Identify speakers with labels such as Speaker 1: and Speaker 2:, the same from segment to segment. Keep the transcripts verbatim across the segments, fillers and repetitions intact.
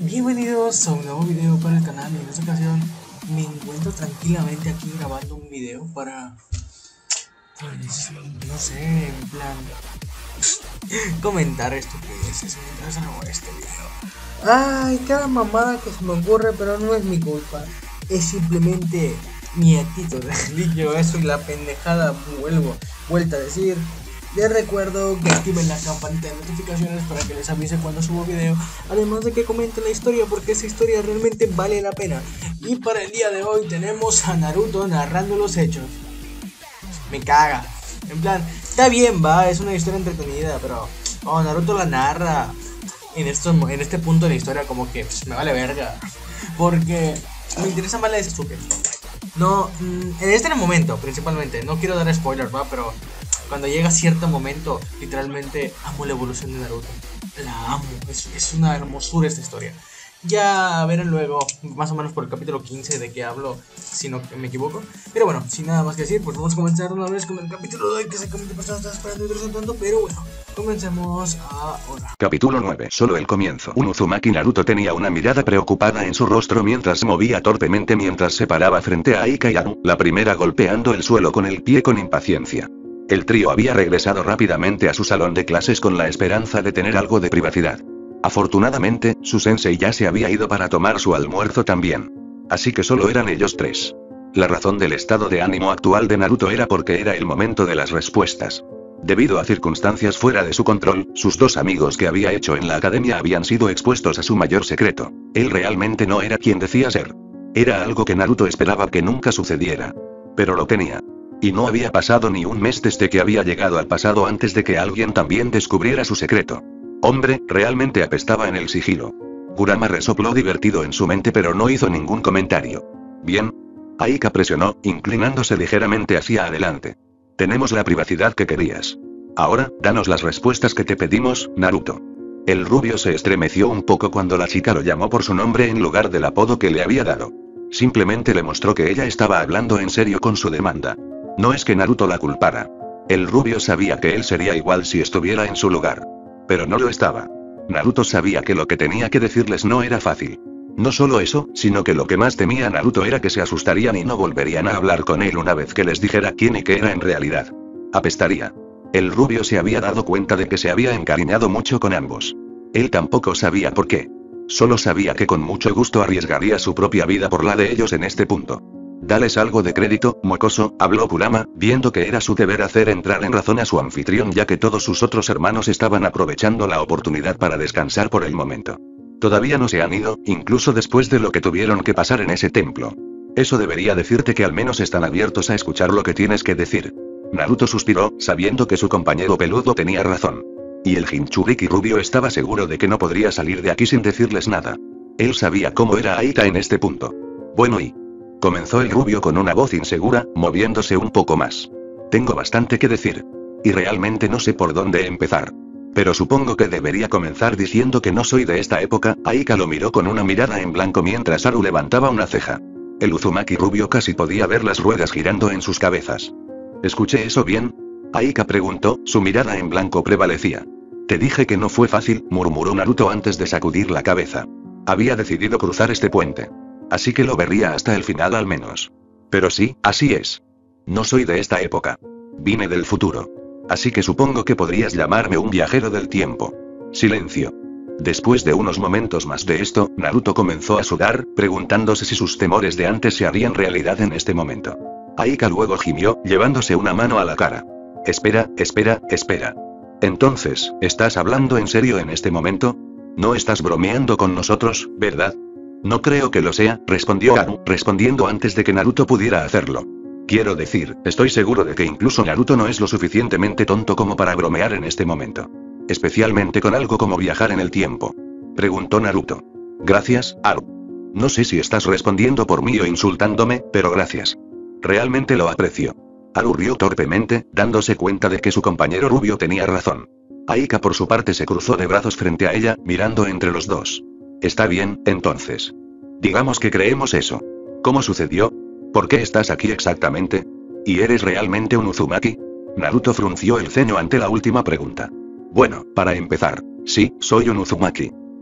Speaker 1: Bienvenidos a un nuevo video para el canal. Y en esta ocasión me encuentro tranquilamente aquí grabando un video para, pues, no sé, en plan comentar estupideces mientras hago este video. Ay, cada mamada que se me ocurre, pero no es mi culpa, es simplemente mi actitud. Dicho eso y la pendejada, vuelvo, vuelta a decir. Les recuerdo que activen la campanita de notificaciones para que les avise cuando subo video. Además de que comenten la historia, porque esa historia realmente vale la pena. Y para el día de hoy tenemos a Naruto narrando los hechos. Me caga. En plan, está bien, va, es una historia entretenida, pero oh, Naruto la narra en, estos, en este punto de la historia como que pues, me vale verga. Porque me interesa más la de Sasuke. No, en este momento principalmente, no quiero dar spoilers, va, pero cuando llega cierto momento, literalmente amo la evolución de Naruto. La amo, es, es una hermosura esta historia. Ya verán luego, más o menos por el capítulo quince de que hablo, si no me equivoco. Pero bueno, sin nada más que decir, pues vamos a comenzar una vez con el capítulo de hoy, que sé que muchas personas están esperando y otros no tanto, pero bueno, comencemos ahora.
Speaker 2: Capítulo nueve. Solo el comienzo. Un Uzumaki Naruto tenía una mirada preocupada en su rostro mientras se movía torpemente mientras se paraba frente a Aika y Aru, la primera golpeando el suelo con el pie con impaciencia. El trío había regresado rápidamente a su salón de clases con la esperanza de tener algo de privacidad. Afortunadamente, su sensei ya se había ido para tomar su almuerzo también. Así que solo eran ellos tres. La razón del estado de ánimo actual de Naruto era porque era el momento de las respuestas. Debido a circunstancias fuera de su control, sus dos amigos que había hecho en la academia habían sido expuestos a su mayor secreto. Él realmente no era quien decía ser. Era algo que Naruto esperaba que nunca sucediera. Pero lo tenía. Y no había pasado ni un mes desde que había llegado al pasado antes de que alguien también descubriera su secreto. Hombre, realmente apestaba en el sigilo. Kurama resopló divertido en su mente pero no hizo ningún comentario. Bien. Aika presionó, inclinándose ligeramente hacia adelante. Tenemos la privacidad que querías. Ahora, danos las respuestas que te pedimos, Naruto. El rubio se estremeció un poco cuando la chica lo llamó por su nombre en lugar del apodo que le había dado. Simplemente le mostró que ella estaba hablando en serio con su demanda. No es que Naruto la culpara. El rubio sabía que él sería igual si estuviera en su lugar. Pero no lo estaba. Naruto sabía que lo que tenía que decirles no era fácil. No solo eso, sino que lo que más temía Naruto era que se asustarían y no volverían a hablar con él una vez que les dijera quién y qué era en realidad. Apestaría. El rubio se había dado cuenta de que se había encariñado mucho con ambos. Él tampoco sabía por qué. Solo sabía que con mucho gusto arriesgaría su propia vida por la de ellos en este punto. Dales algo de crédito, mocoso, habló Kurama, viendo que era su deber hacer entrar en razón a su anfitrión ya que todos sus otros hermanos estaban aprovechando la oportunidad para descansar por el momento. Todavía no se han ido, incluso después de lo que tuvieron que pasar en ese templo. Eso debería decirte que al menos están abiertos a escuchar lo que tienes que decir. Naruto suspiró, sabiendo que su compañero peludo tenía razón. Y el Jinchuriki rubio estaba seguro de que no podría salir de aquí sin decirles nada. Él sabía cómo era Aika en este punto. Bueno y... comenzó el rubio con una voz insegura, moviéndose un poco más. Tengo bastante que decir. Y realmente no sé por dónde empezar. Pero supongo que debería comenzar diciendo que no soy de esta época. Aika lo miró con una mirada en blanco mientras Aru levantaba una ceja. El Uzumaki rubio casi podía ver las ruedas girando en sus cabezas. ¿Escuché eso bien? Aika preguntó, su mirada en blanco prevalecía. Te dije que no fue fácil, murmuró Naruto antes de sacudir la cabeza. Había decidido cruzar este puente. Así que lo vería hasta el final al menos. Pero sí, así es. No soy de esta época. Vine del futuro. Así que supongo que podrías llamarme un viajero del tiempo. Silencio. Después de unos momentos más de esto, Naruto comenzó a sudar, preguntándose si sus temores de antes se harían realidad en este momento. Aika luego gimió, llevándose una mano a la cara. Espera, espera, espera. Entonces, ¿estás hablando en serio en este momento? No estás bromeando con nosotros, ¿verdad? No creo que lo sea, respondió Aru, respondiendo antes de que Naruto pudiera hacerlo. Quiero decir, estoy seguro de que incluso Naruto no es lo suficientemente tonto como para bromear en este momento. Especialmente con algo como viajar en el tiempo. Preguntó Naruto. Gracias, Aru. No sé si estás respondiendo por mí o insultándome, pero gracias. Realmente lo aprecio. Aru rió torpemente, dándose cuenta de que su compañero rubio tenía razón. Aika por su parte se cruzó de brazos frente a ella, mirando entre los dos. Está bien, entonces. Digamos que creemos eso. ¿Cómo sucedió? ¿Por qué estás aquí exactamente? ¿Y eres realmente un Uzumaki? Naruto frunció el ceño ante la última pregunta. Bueno, para empezar, sí, soy un Uzumaki.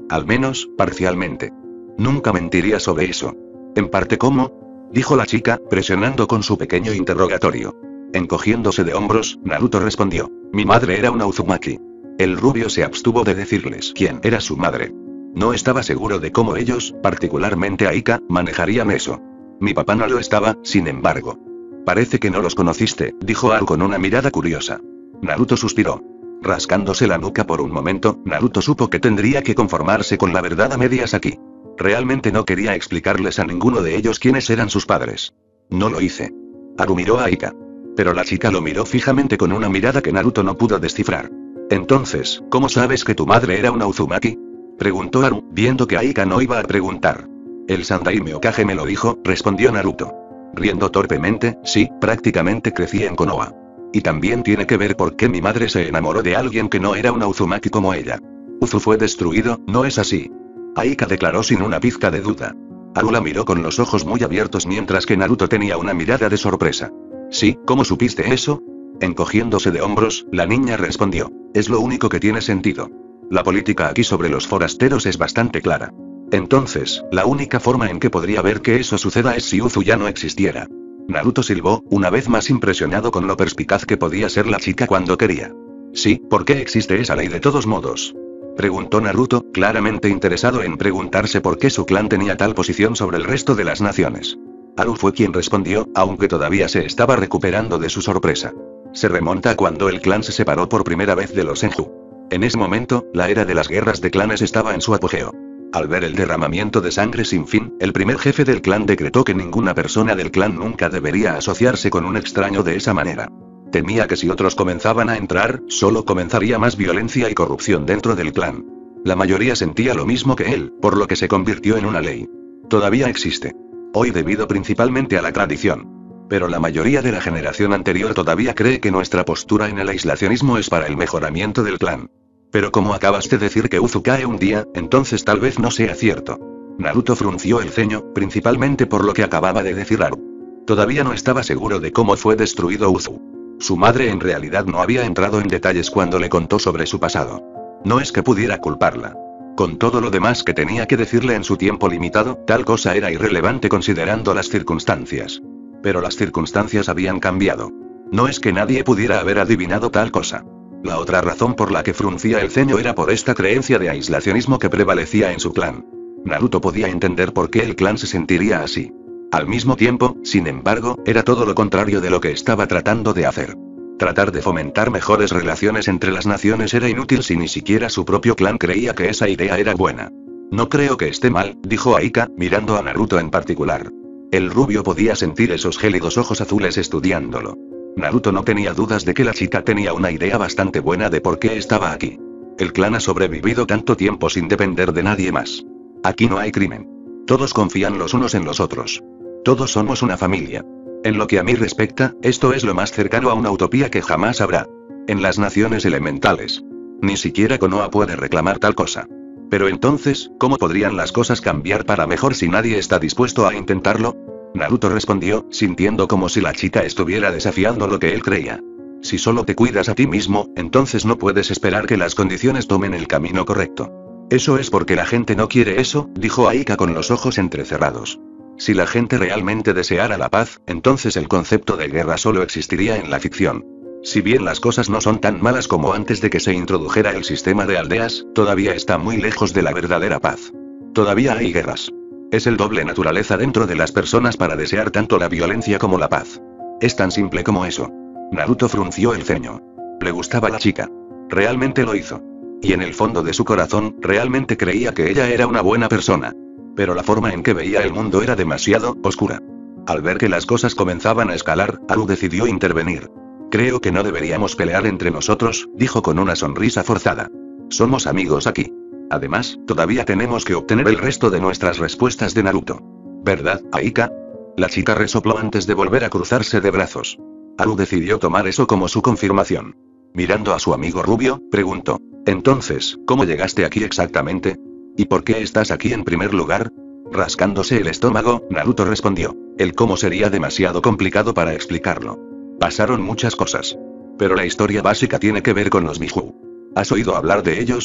Speaker 2: Al menos, parcialmente. Nunca mentiría sobre eso. ¿En parte cómo? Dijo la chica, presionando con su pequeño interrogatorio. Encogiéndose de hombros, Naruto respondió. Mi madre era una Uzumaki. El rubio se abstuvo de decirles quién era su madre. No estaba seguro de cómo ellos, particularmente Aika, manejarían eso. Mi papá no lo estaba, sin embargo. Parece que no los conociste, dijo Haru con una mirada curiosa. Naruto suspiró. Rascándose la nuca por un momento, Naruto supo que tendría que conformarse con la verdad a medias aquí. Realmente no quería explicarles a ninguno de ellos quiénes eran sus padres. No lo hice. Haru miró a Aika. Pero la chica lo miró fijamente con una mirada que Naruto no pudo descifrar. Entonces, ¿cómo sabes que tu madre era una Uzumaki? Preguntó Haru, viendo que Aika no iba a preguntar. El Sandaime Hokage me lo dijo, respondió Naruto. Riendo torpemente, sí, prácticamente crecí en Konoha. Y también tiene que ver por qué mi madre se enamoró de alguien que no era una Uzumaki como ella. Uzu fue destruido, ¿no es así? Aika declaró sin una pizca de duda. Haru la miró con los ojos muy abiertos mientras que Naruto tenía una mirada de sorpresa. Sí, ¿cómo supiste eso? Encogiéndose de hombros, la niña respondió. Es lo único que tiene sentido. La política aquí sobre los forasteros es bastante clara. Entonces, la única forma en que podría ver que eso suceda es si Uzu ya no existiera. Naruto silbó, una vez más impresionado con lo perspicaz que podía ser la chica cuando quería. Sí, ¿por qué existe esa ley de todos modos? Preguntó Naruto, claramente interesado en preguntarse por qué su clan tenía tal posición sobre el resto de las naciones. Haru fue quien respondió, aunque todavía se estaba recuperando de su sorpresa. Se remonta a cuando el clan se separó por primera vez de los Senju. En ese momento, la era de las guerras de clanes estaba en su apogeo. Al ver el derramamiento de sangre sin fin, el primer jefe del clan decretó que ninguna persona del clan nunca debería asociarse con un extraño de esa manera. Temía que si otros comenzaban a entrar, solo comenzaría más violencia y corrupción dentro del clan. La mayoría sentía lo mismo que él, por lo que se convirtió en una ley. Todavía existe. Hoy debido principalmente a la tradición. Pero la mayoría de la generación anterior todavía cree que nuestra postura en el aislacionismo es para el mejoramiento del clan. Pero como acabas de decir que Uzu cae un día, entonces tal vez no sea cierto. Naruto frunció el ceño, principalmente por lo que acababa de decir Haru. Todavía no estaba seguro de cómo fue destruido Uzu. Su madre en realidad no había entrado en detalles cuando le contó sobre su pasado. No es que pudiera culparla. Con todo lo demás que tenía que decirle en su tiempo limitado, tal cosa era irrelevante considerando las circunstancias. Pero las circunstancias habían cambiado. No es que nadie pudiera haber adivinado tal cosa. La otra razón por la que fruncía el ceño era por esta creencia de aislacionismo que prevalecía en su clan. Naruto podía entender por qué el clan se sentiría así. Al mismo tiempo, sin embargo, era todo lo contrario de lo que estaba tratando de hacer. Tratar de fomentar mejores relaciones entre las naciones era inútil si ni siquiera su propio clan creía que esa idea era buena. No creo que esté mal, dijo Aika, mirando a Naruto en particular. El rubio podía sentir esos gélidos ojos azules estudiándolo. Naruto no tenía dudas de que la chica tenía una idea bastante buena de por qué estaba aquí. El clan ha sobrevivido tanto tiempo sin depender de nadie más. Aquí no hay crimen. Todos confían los unos en los otros. Todos somos una familia. En lo que a mí respecta, esto es lo más cercano a una utopía que jamás habrá. En las naciones elementales. Ni siquiera Konoha puede reclamar tal cosa. Pero entonces, ¿cómo podrían las cosas cambiar para mejor si nadie está dispuesto a intentarlo? Naruto respondió, sintiendo como si la chica estuviera desafiando lo que él creía. Si solo te cuidas a ti mismo, entonces no puedes esperar que las condiciones tomen el camino correcto. Eso es porque la gente no quiere eso, dijo Aika con los ojos entrecerrados. Si la gente realmente deseara la paz, entonces el concepto de guerra solo existiría en la ficción. Si bien las cosas no son tan malas como antes de que se introdujera el sistema de aldeas, todavía está muy lejos de la verdadera paz. Todavía hay guerras. Es el doble naturaleza dentro de las personas para desear tanto la violencia como la paz. Es tan simple como eso. Naruto frunció el ceño. Le gustaba la chica. Realmente lo hizo. Y en el fondo de su corazón, realmente creía que ella era una buena persona. Pero la forma en que veía el mundo era demasiado oscura. Al ver que las cosas comenzaban a escalar, Haru decidió intervenir. Creo que no deberíamos pelear entre nosotros, dijo con una sonrisa forzada. Somos amigos aquí. Además, todavía tenemos que obtener el resto de nuestras respuestas de Naruto. ¿Verdad, Aika? La chica resopló antes de volver a cruzarse de brazos. Haru decidió tomar eso como su confirmación. Mirando a su amigo rubio, preguntó. Entonces, ¿cómo llegaste aquí exactamente? ¿Y por qué estás aquí en primer lugar? Rascándose el estómago, Naruto respondió. El cómo sería demasiado complicado para explicarlo. Pasaron muchas cosas. Pero la historia básica tiene que ver con los Mihou. ¿Has oído hablar de ellos?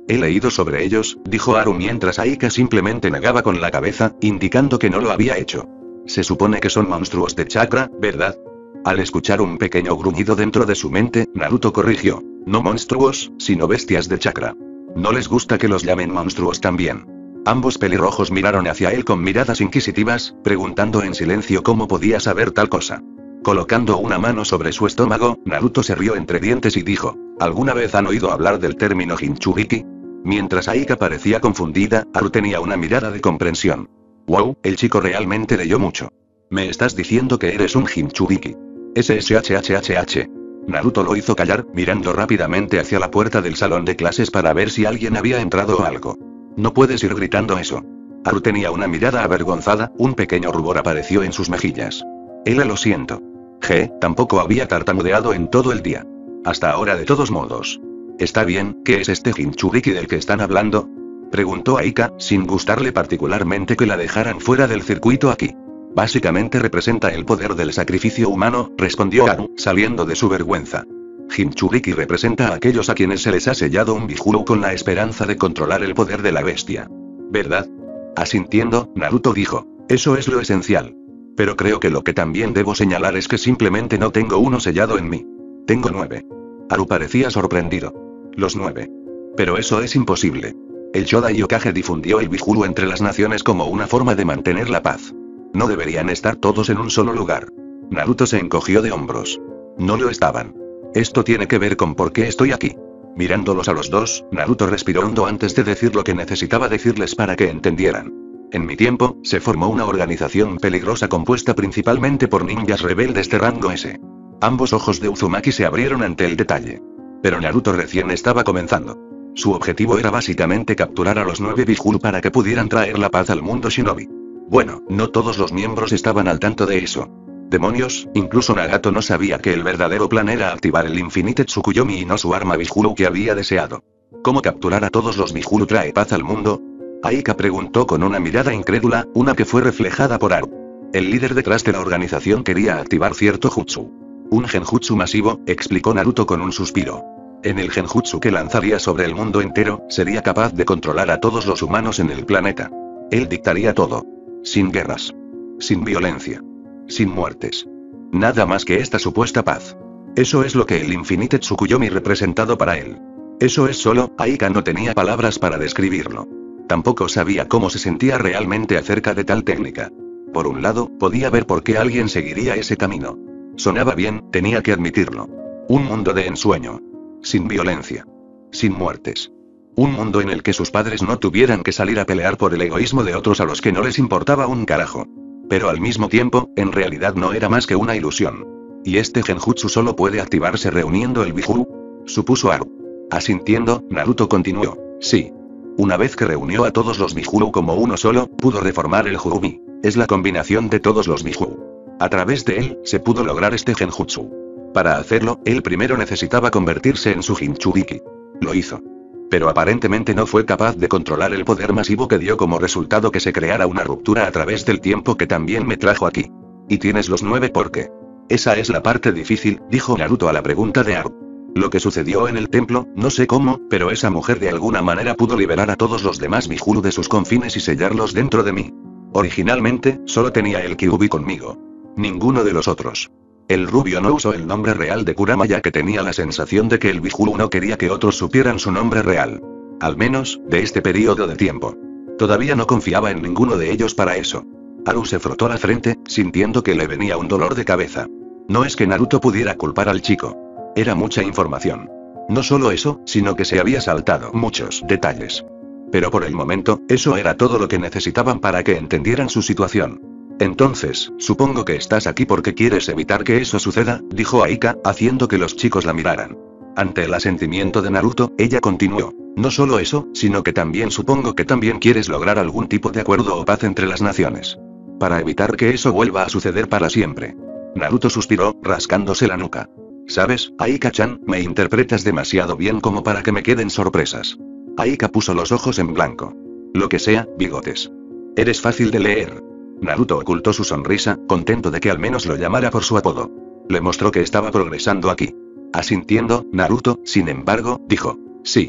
Speaker 2: He leído sobre ellos, dijo Haru mientras Aika simplemente negaba con la cabeza, indicando que no lo había hecho. Se supone que son monstruos de chakra, ¿verdad? Al escuchar un pequeño gruñido dentro de su mente, Naruto corrigió. No monstruos, sino bestias de chakra. No les gusta que los llamen monstruos también. Ambos pelirrojos miraron hacia él con miradas inquisitivas, preguntando en silencio cómo podía saber tal cosa. Colocando una mano sobre su estómago, Naruto se rió entre dientes y dijo, ¿alguna vez han oído hablar del término Jinchuriki? Mientras Aika parecía confundida, Haru tenía una mirada de comprensión. Wow, el chico realmente leyó mucho. ¿Me estás diciendo que eres un Jinchuriki? S S H H H H. Naruto lo hizo callar, mirando rápidamente hacia la puerta del salón de clases para ver si alguien había entrado o algo. No puedes ir gritando eso. Haru tenía una mirada avergonzada, un pequeño rubor apareció en sus mejillas. Ella lo siento. G, tampoco había tartamudeado en todo el día. Hasta ahora de todos modos. ¿Está bien? ¿Qué es este Jinchuriki del que están hablando? Preguntó Aika, sin gustarle particularmente que la dejaran fuera del circuito aquí. Básicamente representa el poder del sacrificio humano, respondió Haru, saliendo de su vergüenza. Jinchuriki representa a aquellos a quienes se les ha sellado un bijulu con la esperanza de controlar el poder de la bestia. ¿Verdad? Asintiendo, Naruto dijo, eso es lo esencial. Pero creo que lo que también debo señalar es que simplemente no tengo uno sellado en mí. Tengo nueve. Haru parecía sorprendido. Los nueve. Pero eso es imposible. El Shodai Hokage difundió el bijulu entre las naciones como una forma de mantener la paz. No deberían estar todos en un solo lugar. Naruto se encogió de hombros. No lo estaban. Esto tiene que ver con por qué estoy aquí. Mirándolos a los dos, Naruto respiró hondo antes de decir lo que necesitaba decirles para que entendieran. En mi tiempo, se formó una organización peligrosa compuesta principalmente por ninjas rebeldes de rango S. Ambos ojos de Uzumaki se abrieron ante el detalle. Pero Naruto recién estaba comenzando. Su objetivo era básicamente capturar a los nueve bijulu para que pudieran traer la paz al mundo shinobi. Bueno, no todos los miembros estaban al tanto de eso. Demonios, incluso Nagato no sabía que el verdadero plan era activar el Infinite Tsukuyomi y no su arma bijulu que había deseado. ¿Cómo capturar a todos los bijulu trae paz al mundo? Aika preguntó con una mirada incrédula, una que fue reflejada por Haru. El líder detrás de la organización quería activar cierto jutsu. Un genjutsu masivo, explicó Naruto con un suspiro. En el genjutsu que lanzaría sobre el mundo entero, sería capaz de controlar a todos los humanos en el planeta. Él dictaría todo. Sin guerras. Sin violencia. Sin muertes. Nada más que esta supuesta paz. Eso es lo que el Infinite Tsukuyomi representado para él. Eso es solo, Aika no tenía palabras para describirlo. Tampoco sabía cómo se sentía realmente acerca de tal técnica. Por un lado, podía ver por qué alguien seguiría ese camino. Sonaba bien, tenía que admitirlo. Un mundo de ensueño. Sin violencia. Sin muertes. Un mundo en el que sus padres no tuvieran que salir a pelear por el egoísmo de otros a los que no les importaba un carajo. Pero al mismo tiempo, en realidad no era más que una ilusión. ¿Y este genjutsu solo puede activarse reuniendo el bijulu? Supuso Haru. Asintiendo, Naruto continuó. Sí. Una vez que reunió a todos los bijulu como uno solo, pudo reformar el Jurumi. Es la combinación de todos los bijulu. A través de él, se pudo lograr este genjutsu. Para hacerlo, él primero necesitaba convertirse en su Jinchuriki. Lo hizo. Pero aparentemente no fue capaz de controlar el poder masivo que dio como resultado que se creara una ruptura a través del tiempo que también me trajo aquí. ¿Y tienes los nueve por qué? Esa es la parte difícil, dijo Naruto a la pregunta de Haru. Lo que sucedió en el templo, no sé cómo, pero esa mujer de alguna manera pudo liberar a todos los demás bijulu de sus confines y sellarlos dentro de mí. Originalmente, solo tenía el Kyuubi conmigo. Ninguno de los otros. El rubio no usó el nombre real de Kurama ya que tenía la sensación de que el bijulu no quería que otros supieran su nombre real. Al menos, de este periodo de tiempo. Todavía no confiaba en ninguno de ellos para eso. Haru se frotó la frente, sintiendo que le venía un dolor de cabeza. No es que Naruto pudiera culpar al chico. Era mucha información. No solo eso, sino que se había saltado muchos detalles. Pero por el momento, eso era todo lo que necesitaban para que entendieran su situación. Entonces, supongo que estás aquí porque quieres evitar que eso suceda, dijo Aika, haciendo que los chicos la miraran. Ante el asentimiento de Naruto, ella continuó. No solo eso, sino que también supongo que también quieres lograr algún tipo de acuerdo o paz entre las naciones. Para evitar que eso vuelva a suceder para siempre. Naruto suspiró, rascándose la nuca. ¿Sabes, Aika-chan, me interpretas demasiado bien como para que me queden sorpresas? Aika puso los ojos en blanco. Lo que sea, bigotes. Eres fácil de leer. Naruto ocultó su sonrisa, contento de que al menos lo llamara por su apodo. Le mostró que estaba progresando aquí. Asintiendo, Naruto, sin embargo, dijo. Sí.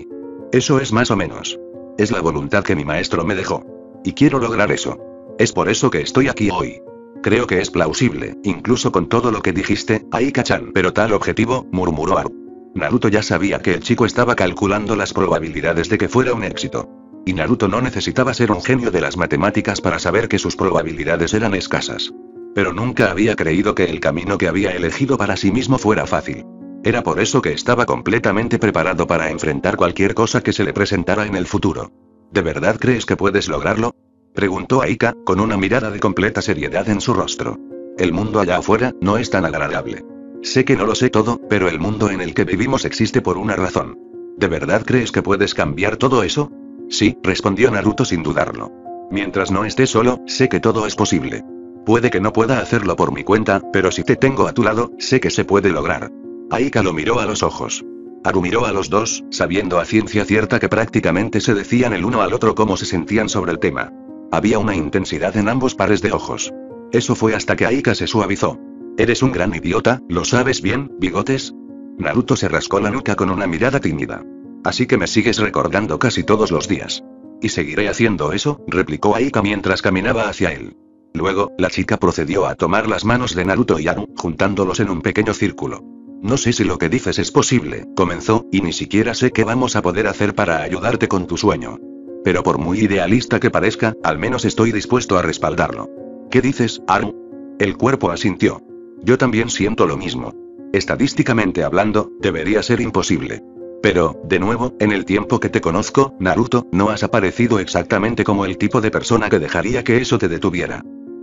Speaker 2: Eso es más o menos. Es la voluntad que mi maestro me dejó. Y quiero lograr eso. Es por eso que estoy aquí hoy. Creo que es plausible, incluso con todo lo que dijiste, Aika-chan. Pero tal objetivo, murmuró Haru. Naruto ya sabía que el chico estaba calculando las probabilidades de que fuera un éxito. Y Naruto no necesitaba ser un genio de las matemáticas para saber que sus probabilidades eran escasas. Pero nunca había creído que el camino que había elegido para sí mismo fuera fácil. Era por eso que estaba completamente preparado para enfrentar cualquier cosa que se le presentara en el futuro. ¿De verdad crees que puedes lograrlo?, preguntó Aika, con una mirada de completa seriedad en su rostro. El mundo allá afuera no es tan agradable. Sé que no lo sé todo, pero el mundo en el que vivimos existe por una razón. ¿De verdad crees que puedes cambiar todo eso? Sí, respondió Naruto sin dudarlo. Mientras no esté solo, sé que todo es posible. Puede que no pueda hacerlo por mi cuenta, pero si te tengo a tu lado, sé que se puede lograr. Aika lo miró a los ojos. Haru miró a los dos, sabiendo a ciencia cierta que prácticamente se decían el uno al otro cómo se sentían sobre el tema. Había una intensidad en ambos pares de ojos. Eso fue hasta que Aika se suavizó. Eres un gran idiota, ¿lo sabes bien, bigotes? Naruto se rascó la nuca con una mirada tímida. Así que me sigues recordando casi todos los días. Y seguiré haciendo eso, replicó Aika mientras caminaba hacia él. Luego, la chica procedió a tomar las manos de Naruto y Haru, juntándolos en un pequeño círculo. No sé si lo que dices es posible, comenzó, y ni siquiera sé qué vamos a poder hacer para ayudarte con tu sueño. Pero por muy idealista que parezca, al menos estoy dispuesto a respaldarlo. ¿Qué dices, Haru? El cuerpo asintió. Yo también siento lo mismo. Estadísticamente hablando, debería ser imposible. Pero, de nuevo, en el tiempo que te conozco, Naruto, no has aparecido exactamente como el tipo de persona que dejaría que eso te detuviera.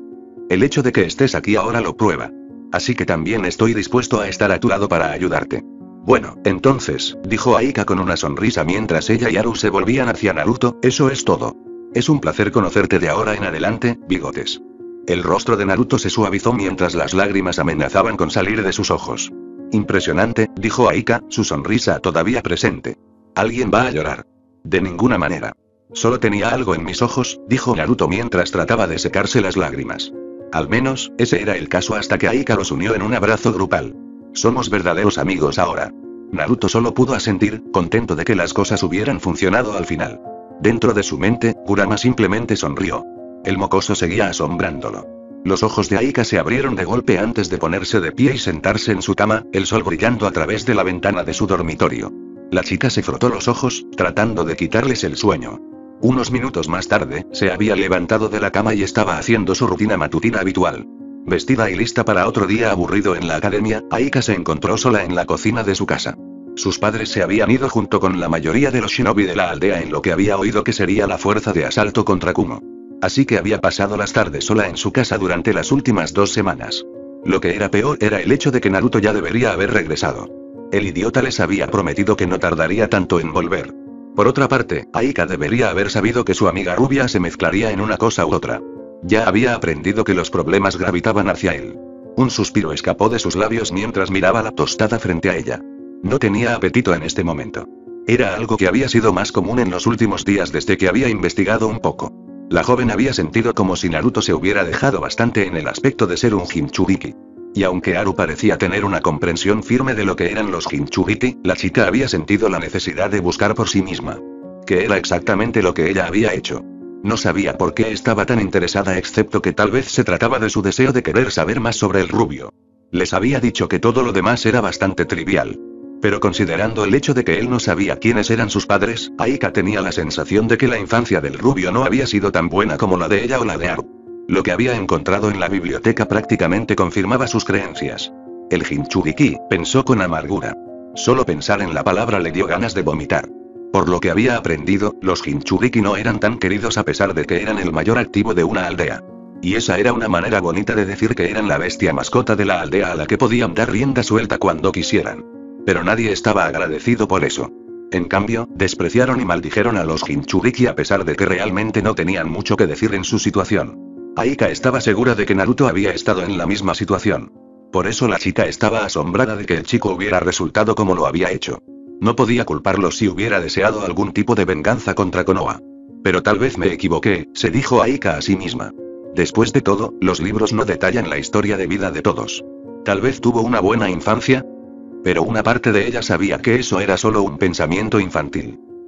Speaker 2: El hecho de que estés aquí ahora lo prueba. Así que también estoy dispuesto a estar a tu lado para ayudarte. Bueno, entonces, dijo Aika con una sonrisa mientras ella y Haru se volvían hacia Naruto, eso es todo. Es un placer conocerte de ahora en adelante, bigotes. El rostro de Naruto se suavizó mientras las lágrimas amenazaban con salir de sus ojos. Impresionante, dijo Aika, su sonrisa todavía presente. ¿Alguien va a llorar? De ninguna manera. Solo tenía algo en mis ojos, dijo Naruto mientras trataba de secarse las lágrimas. Al menos, ese era el caso hasta que Aika los unió en un abrazo grupal. Somos verdaderos amigos ahora. Naruto solo pudo asentir, contento de que las cosas hubieran funcionado al final. Dentro de su mente, Kurama simplemente sonrió. El mocoso seguía asombrándolo. Los ojos de Aika se abrieron de golpe antes de ponerse de pie y sentarse en su cama, el sol brillando a través de la ventana de su dormitorio. La chica se frotó los ojos, tratando de quitarles el sueño. Unos minutos más tarde, se había levantado de la cama y estaba haciendo su rutina matutina habitual. Vestida y lista para otro día aburrido en la academia, Aika se encontró sola en la cocina de su casa. Sus padres se habían ido junto con la mayoría de los shinobi de la aldea en lo que había oído que sería la fuerza de asalto contra Kumo. Así que había pasado las tardes sola en su casa durante las últimas dos semanas. Lo que era peor era el hecho de que Naruto ya debería haber regresado. El idiota les había prometido que no tardaría tanto en volver. Por otra parte, Aika debería haber sabido que su amiga rubia se mezclaría en una cosa u otra. Ya había aprendido que los problemas gravitaban hacia él. Un suspiro escapó de sus labios mientras miraba la tostada frente a ella. No tenía apetito en este momento. Era algo que había sido más común en los últimos días desde que había investigado un poco. La joven había sentido como si Naruto se hubiera dejado bastante en el aspecto de ser un Jinchuriki. Y aunque Haru parecía tener una comprensión firme de lo que eran los Jinchuriki, la chica había sentido la necesidad de buscar por sí misma. Que era exactamente lo que ella había hecho. No sabía por qué estaba tan interesada excepto que tal vez se trataba de su deseo de querer saber más sobre el rubio. Les había dicho que todo lo demás era bastante trivial. Pero considerando el hecho de que él no sabía quiénes eran sus padres, Aika tenía la sensación de que la infancia del rubio no había sido tan buena como la de ella o la de Haru. Lo que había encontrado en la biblioteca prácticamente confirmaba sus creencias. El Jinchuriki, pensó con amargura. Solo pensar en la palabra le dio ganas de vomitar. Por lo que había aprendido, los Jinchuriki no eran tan queridos a pesar de que eran el mayor activo de una aldea. Y esa era una manera bonita de decir que eran la bestia mascota de la aldea a la que podían dar rienda suelta cuando quisieran. Pero nadie estaba agradecido por eso. En cambio, despreciaron y maldijeron a los Jinchuriki a pesar de que realmente no tenían mucho que decir en su situación. Aika estaba segura de que Naruto había estado en la misma situación. Por eso la chica estaba asombrada de que el chico hubiera resultado como lo había hecho. No podía culparlo si hubiera deseado algún tipo de venganza contra Konoha. Pero tal vez me equivoqué, se dijo Aika a sí misma. Después de todo, los libros no detallan la historia de vida de todos. Tal vez tuvo una buena infancia. Pero una parte de ella sabía que eso era solo un pensamiento infantil.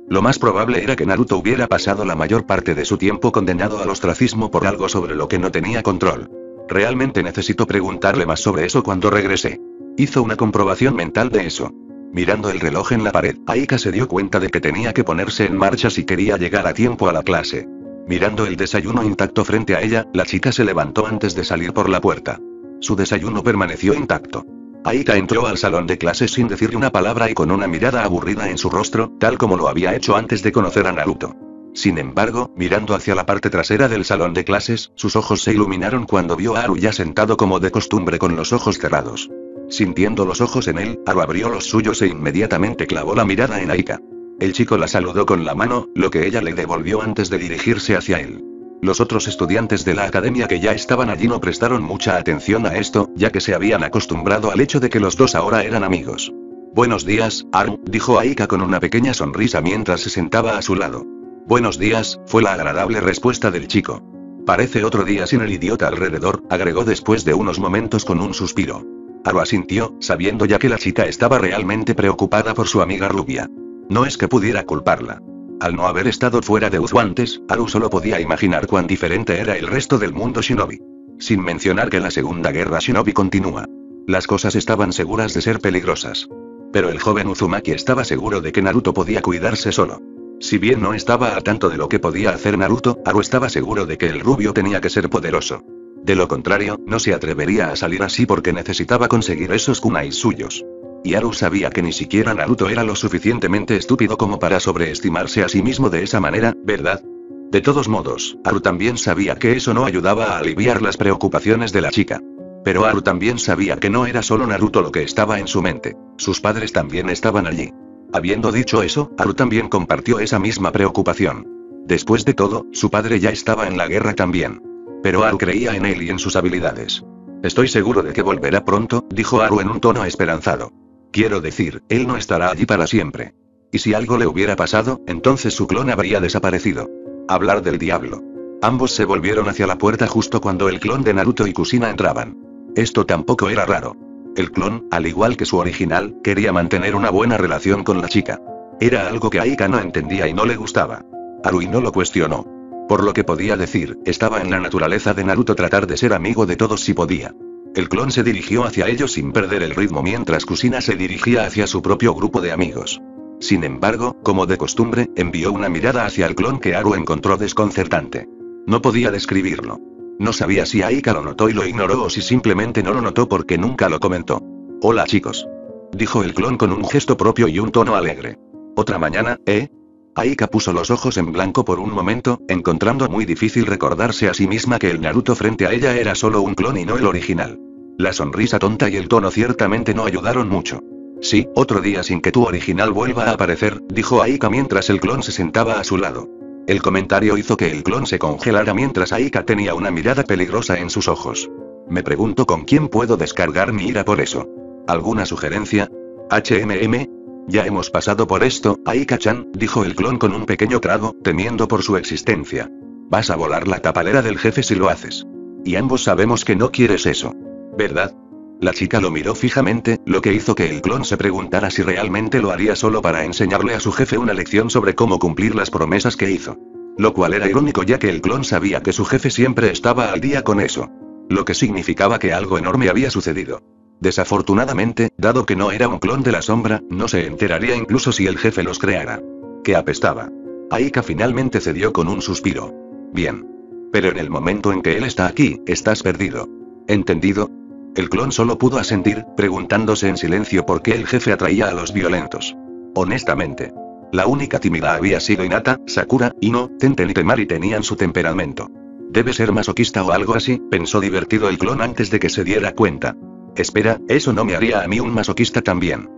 Speaker 2: Lo más probable era que Naruto hubiera pasado la mayor parte de su tiempo condenado al ostracismo por algo sobre lo que no tenía control. Realmente necesito preguntarle más sobre eso cuando regrese. Hizo una comprobación mental de eso. Mirando el reloj en la pared, Aika se dio cuenta de que tenía que ponerse en marcha si quería llegar a tiempo a la clase. Mirando el desayuno intacto frente a ella, la chica se levantó antes de salir por la puerta. Su desayuno permaneció intacto. Aika entró al salón de clases sin decirle una palabra y con una mirada aburrida en su rostro, tal como lo había hecho antes de conocer a Naruto. Sin embargo, mirando hacia la parte trasera del salón de clases, sus ojos se iluminaron cuando vio a Haru ya sentado como de costumbre con los ojos cerrados. Sintiendo los ojos en él, Haru abrió los suyos e inmediatamente clavó la mirada en Aika. El chico la saludó con la mano, lo que ella le devolvió antes de dirigirse hacia él. Los otros estudiantes de la academia que ya estaban allí no prestaron mucha atención a esto, ya que se habían acostumbrado al hecho de que los dos ahora eran amigos. Buenos días, Haru, dijo Aika con una pequeña sonrisa mientras se sentaba a su lado. Buenos días, fue la agradable respuesta del chico. Parece otro día sin el idiota alrededor, agregó después de unos momentos con un suspiro. Haru asintió, sabiendo ya que la chica estaba realmente preocupada por su amiga rubia. No es que pudiera culparla. Al no haber estado fuera de Uzu antes, Haru solo podía imaginar cuán diferente era el resto del mundo shinobi. Sin mencionar que la segunda guerra shinobi continúa. Las cosas estaban seguras de ser peligrosas. Pero el joven Uzumaki estaba seguro de que Naruto podía cuidarse solo. Si bien no estaba al tanto de lo que podía hacer Naruto, Haru estaba seguro de que el rubio tenía que ser poderoso. De lo contrario, no se atrevería a salir así porque necesitaba conseguir esos kunais suyos. Y Haru sabía que ni siquiera Naruto era lo suficientemente estúpido como para sobreestimarse a sí mismo de esa manera, ¿verdad? De todos modos, Haru también sabía que eso no ayudaba a aliviar las preocupaciones de la chica. Pero Haru también sabía que no era solo Naruto lo que estaba en su mente, sus padres también estaban allí. Habiendo dicho eso, Haru también compartió esa misma preocupación. Después de todo, su padre ya estaba en la guerra también. Pero Haru creía en él y en sus habilidades. Estoy seguro de que volverá pronto, dijo Haru en un tono esperanzado. Quiero decir, él no estará allí para siempre. Y si algo le hubiera pasado, entonces su clon habría desaparecido. Hablar del diablo. Ambos se volvieron hacia la puerta justo cuando el clon de Naruto y Kusina entraban. Esto tampoco era raro. El clon, al igual que su original, quería mantener una buena relación con la chica. Era algo que Aika no entendía y no le gustaba. Haru no lo cuestionó. Por lo que podía decir, estaba en la naturaleza de Naruto tratar de ser amigo de todos si podía. El clon se dirigió hacia ellos sin perder el ritmo mientras Kusina se dirigía hacia su propio grupo de amigos. Sin embargo, como de costumbre, envió una mirada hacia el clon que Haru encontró desconcertante. No podía describirlo. No sabía si Aika lo notó y lo ignoró o si simplemente no lo notó porque nunca lo comentó. Hola chicos. Dijo el clon con un gesto propio y un tono alegre. ¿Otra mañana, eh? Aika puso los ojos en blanco por un momento, encontrando muy difícil recordarse a sí misma que el Naruto frente a ella era solo un clon y no el original. La sonrisa tonta y el tono ciertamente no ayudaron mucho. Sí, otro día sin que tu original vuelva a aparecer, dijo Aika mientras el clon se sentaba a su lado. El comentario hizo que el clon se congelara mientras Aika tenía una mirada peligrosa en sus ojos. Me pregunto con quién puedo descargar mi ira por eso. ¿Alguna sugerencia? H M M. Ya hemos pasado por esto, Aika-chan, dijo el clon con un pequeño trago, temiendo por su existencia. Vas a volar la tapalera del jefe si lo haces. Y ambos sabemos que no quieres eso. ¿Verdad? La chica lo miró fijamente, lo que hizo que el clon se preguntara si realmente lo haría solo para enseñarle a su jefe una lección sobre cómo cumplir las promesas que hizo. Lo cual era irónico ya que el clon sabía que su jefe siempre estaba al día con eso. Lo que significaba que algo enorme había sucedido. Desafortunadamente, dado que no era un clon de la sombra, no se enteraría incluso si el jefe los creara. Que apestaba. Aika finalmente cedió con un suspiro. Bien. Pero en el momento en que él está aquí, estás perdido. ¿Entendido? El clon solo pudo asentir, preguntándose en silencio por qué el jefe atraía a los violentos. Honestamente. La única tímida había sido Hinata, Sakura, Ino, Tenten y Temari tenían su temperamento. Debe ser masoquista o algo así, pensó divertido el clon antes de que se diera cuenta. Espera, eso no me haría a mí un masoquista también.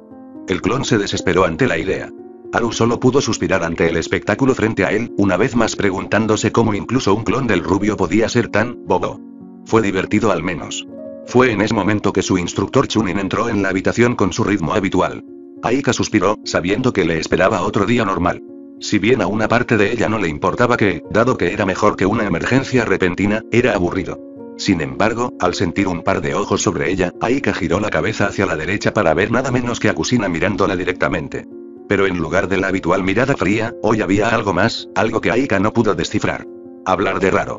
Speaker 2: El clon se desesperó ante la idea. Haru solo pudo suspirar ante el espectáculo frente a él, una vez más preguntándose cómo incluso un clon del rubio podía ser tan bobo. Fue divertido al menos. Fue en ese momento que su instructor Chunin entró en la habitación con su ritmo habitual. Aika suspiró, sabiendo que le esperaba otro día normal. Si bien a una parte de ella no le importaba que, dado que era mejor que una emergencia repentina, era aburrido. Sin embargo, al sentir un par de ojos sobre ella, Aika giró la cabeza hacia la derecha para ver nada menos que a Kusina mirándola directamente. Pero en lugar de la habitual mirada fría, hoy había algo más, algo que Aika no pudo descifrar. Hablar de raro.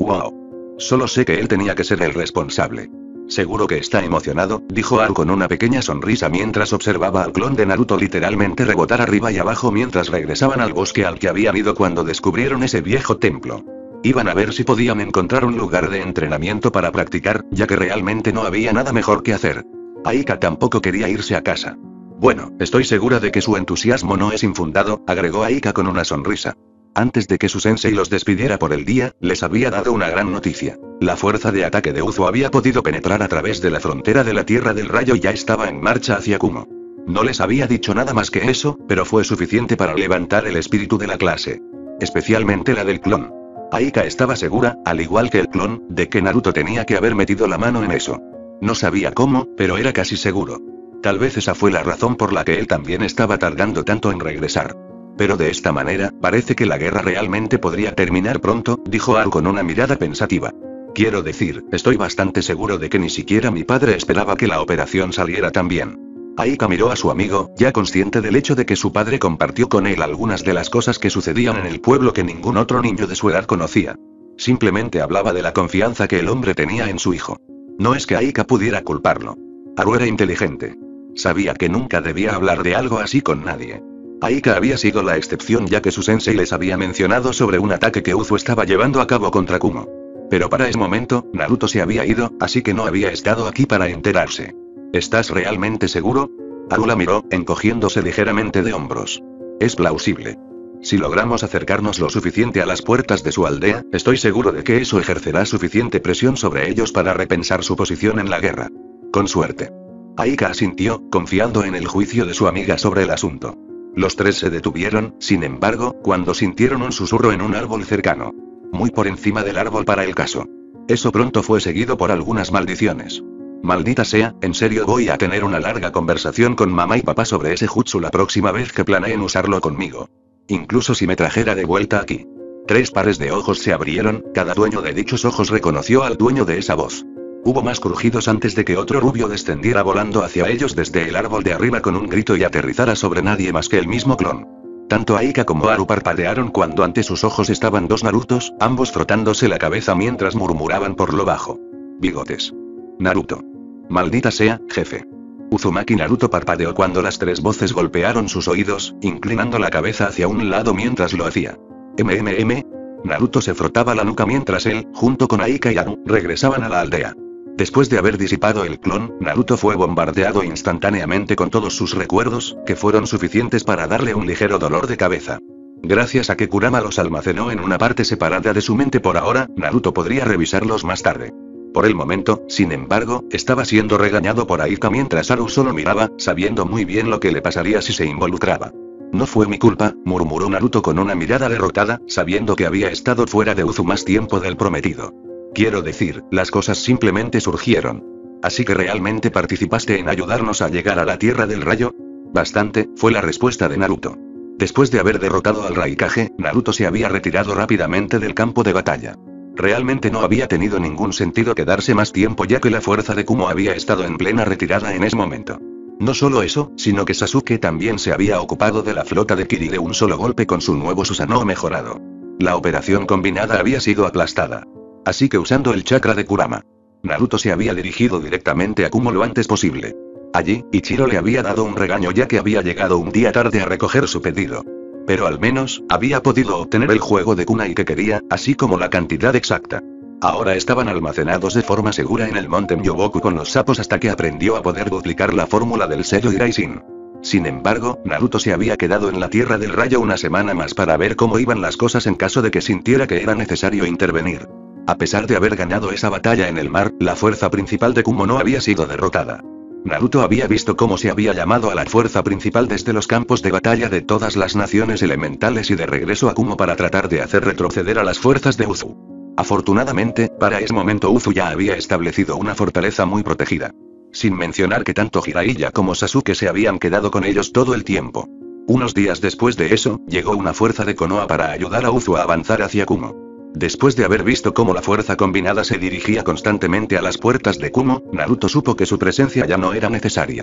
Speaker 2: Wow. Solo sé que él tenía que ser el responsable. Seguro que está emocionado, dijo Haru con una pequeña sonrisa mientras observaba al clon de Naruto literalmente rebotar arriba y abajo mientras regresaban al bosque al que habían ido cuando descubrieron ese viejo templo. Iban a ver si podían encontrar un lugar de entrenamiento para practicar, ya que realmente no había nada mejor que hacer. Aika tampoco quería irse a casa. Bueno, estoy segura de que su entusiasmo no es infundado, agregó Aika con una sonrisa. Antes de que su sensei los despidiera por el día, les había dado una gran noticia. La fuerza de ataque de Uzu había podido penetrar a través de la frontera de la Tierra del Rayo y ya estaba en marcha hacia Kumo. No les había dicho nada más que eso, pero fue suficiente para levantar el espíritu de la clase. Especialmente la del clon. Aika estaba segura, al igual que el clon, de que Naruto tenía que haber metido la mano en eso. No sabía cómo, pero era casi seguro. Tal vez esa fue la razón por la que él también estaba tardando tanto en regresar. Pero de esta manera, parece que la guerra realmente podría terminar pronto, dijo Haru con una mirada pensativa. Quiero decir, estoy bastante seguro de que ni siquiera mi padre esperaba que la operación saliera tan bien. Aika miró a su amigo, ya consciente del hecho de que su padre compartió con él algunas de las cosas que sucedían en el pueblo que ningún otro niño de su edad conocía. Simplemente hablaba de la confianza que el hombre tenía en su hijo. No es que Aika pudiera culparlo. Haru era inteligente. Sabía que nunca debía hablar de algo así con nadie. Aika había sido la excepción ya que su sensei les había mencionado sobre un ataque que Uzu estaba llevando a cabo contra Kumo. Pero para ese momento, Naruto se había ido, así que no había estado aquí para enterarse. ¿Estás realmente seguro? Haru la miró, encogiéndose ligeramente de hombros. Es plausible. Si logramos acercarnos lo suficiente a las puertas de su aldea, estoy seguro de que eso ejercerá suficiente presión sobre ellos para repensar su posición en la guerra. Con suerte. Aika asintió, confiando en el juicio de su amiga sobre el asunto. Los tres se detuvieron, sin embargo, cuando sintieron un susurro en un árbol cercano. Muy por encima del árbol para el caso. Eso pronto fue seguido por algunas maldiciones. Maldita sea, en serio voy a tener una larga conversación con mamá y papá sobre ese jutsu la próxima vez que planeen usarlo conmigo. Incluso si me trajera de vuelta aquí. Tres pares de ojos se abrieron, cada dueño de dichos ojos reconoció al dueño de esa voz. Hubo más crujidos antes de que otro rubio descendiera volando hacia ellos desde el árbol de arriba con un grito y aterrizara sobre nadie más que el mismo clon. Tanto Aika como Haru parpadearon cuando ante sus ojos estaban dos Narutos, ambos frotándose la cabeza mientras murmuraban por lo bajo. Bigotes. Naruto. Maldita sea, jefe. Uzumaki Naruto parpadeó cuando las tres voces golpearon sus oídos, inclinando la cabeza hacia un lado mientras lo hacía. MMM. Naruto se frotaba la nuca mientras él, junto con Aika y Haru, regresaban a la aldea. Después de haber disipado el clon, Naruto fue bombardeado instantáneamente con todos sus recuerdos, que fueron suficientes para darle un ligero dolor de cabeza. Gracias a que Kurama los almacenó en una parte separada de su mente por ahora, Naruto podría revisarlos más tarde. Por el momento, sin embargo, estaba siendo regañado por Aika mientras Haru solo miraba, sabiendo muy bien lo que le pasaría si se involucraba. No fue mi culpa, murmuró Naruto con una mirada derrotada, sabiendo que había estado fuera de Uzu más tiempo del prometido. Quiero decir, las cosas simplemente surgieron. ¿Así que realmente participaste en ayudarnos a llegar a la Tierra del Rayo? Bastante, fue la respuesta de Naruto. Después de haber derrotado al Raikage, Naruto se había retirado rápidamente del campo de batalla. Realmente no había tenido ningún sentido quedarse más tiempo ya que la fuerza de Kumo había estado en plena retirada en ese momento. No solo eso, sino que Sasuke también se había ocupado de la flota de Kiri de un solo golpe con su nuevo Susanoo mejorado. La operación combinada había sido aplastada. Así que usando el chakra de Kurama, Naruto se había dirigido directamente a Kumo lo antes posible. Allí, Ichiro le había dado un regaño ya que había llegado un día tarde a recoger su pedido. Pero al menos, había podido obtener el juego de kunai que quería, así como la cantidad exacta. Ahora estaban almacenados de forma segura en el monte Myoboku con los sapos hasta que aprendió a poder duplicar la fórmula del sello Iraisin. Sin embargo, Naruto se había quedado en la Tierra del Rayo una semana más para ver cómo iban las cosas en caso de que sintiera que era necesario intervenir. A pesar de haber ganado esa batalla en el mar, la fuerza principal de Kumo no había sido derrotada. Naruto había visto cómo se había llamado a la fuerza principal desde los campos de batalla de todas las naciones elementales y de regreso a Kumo para tratar de hacer retroceder a las fuerzas de Uzu. Afortunadamente, para ese momento Uzu ya había establecido una fortaleza muy protegida. Sin mencionar que tanto Jiraiya como Sasuke se habían quedado con ellos todo el tiempo. Unos días después de eso, llegó una fuerza de Konoha para ayudar a Uzu a avanzar hacia Kumo. Después de haber visto cómo la fuerza combinada se dirigía constantemente a las puertas de Kumo, Naruto supo que su presencia ya no era necesaria.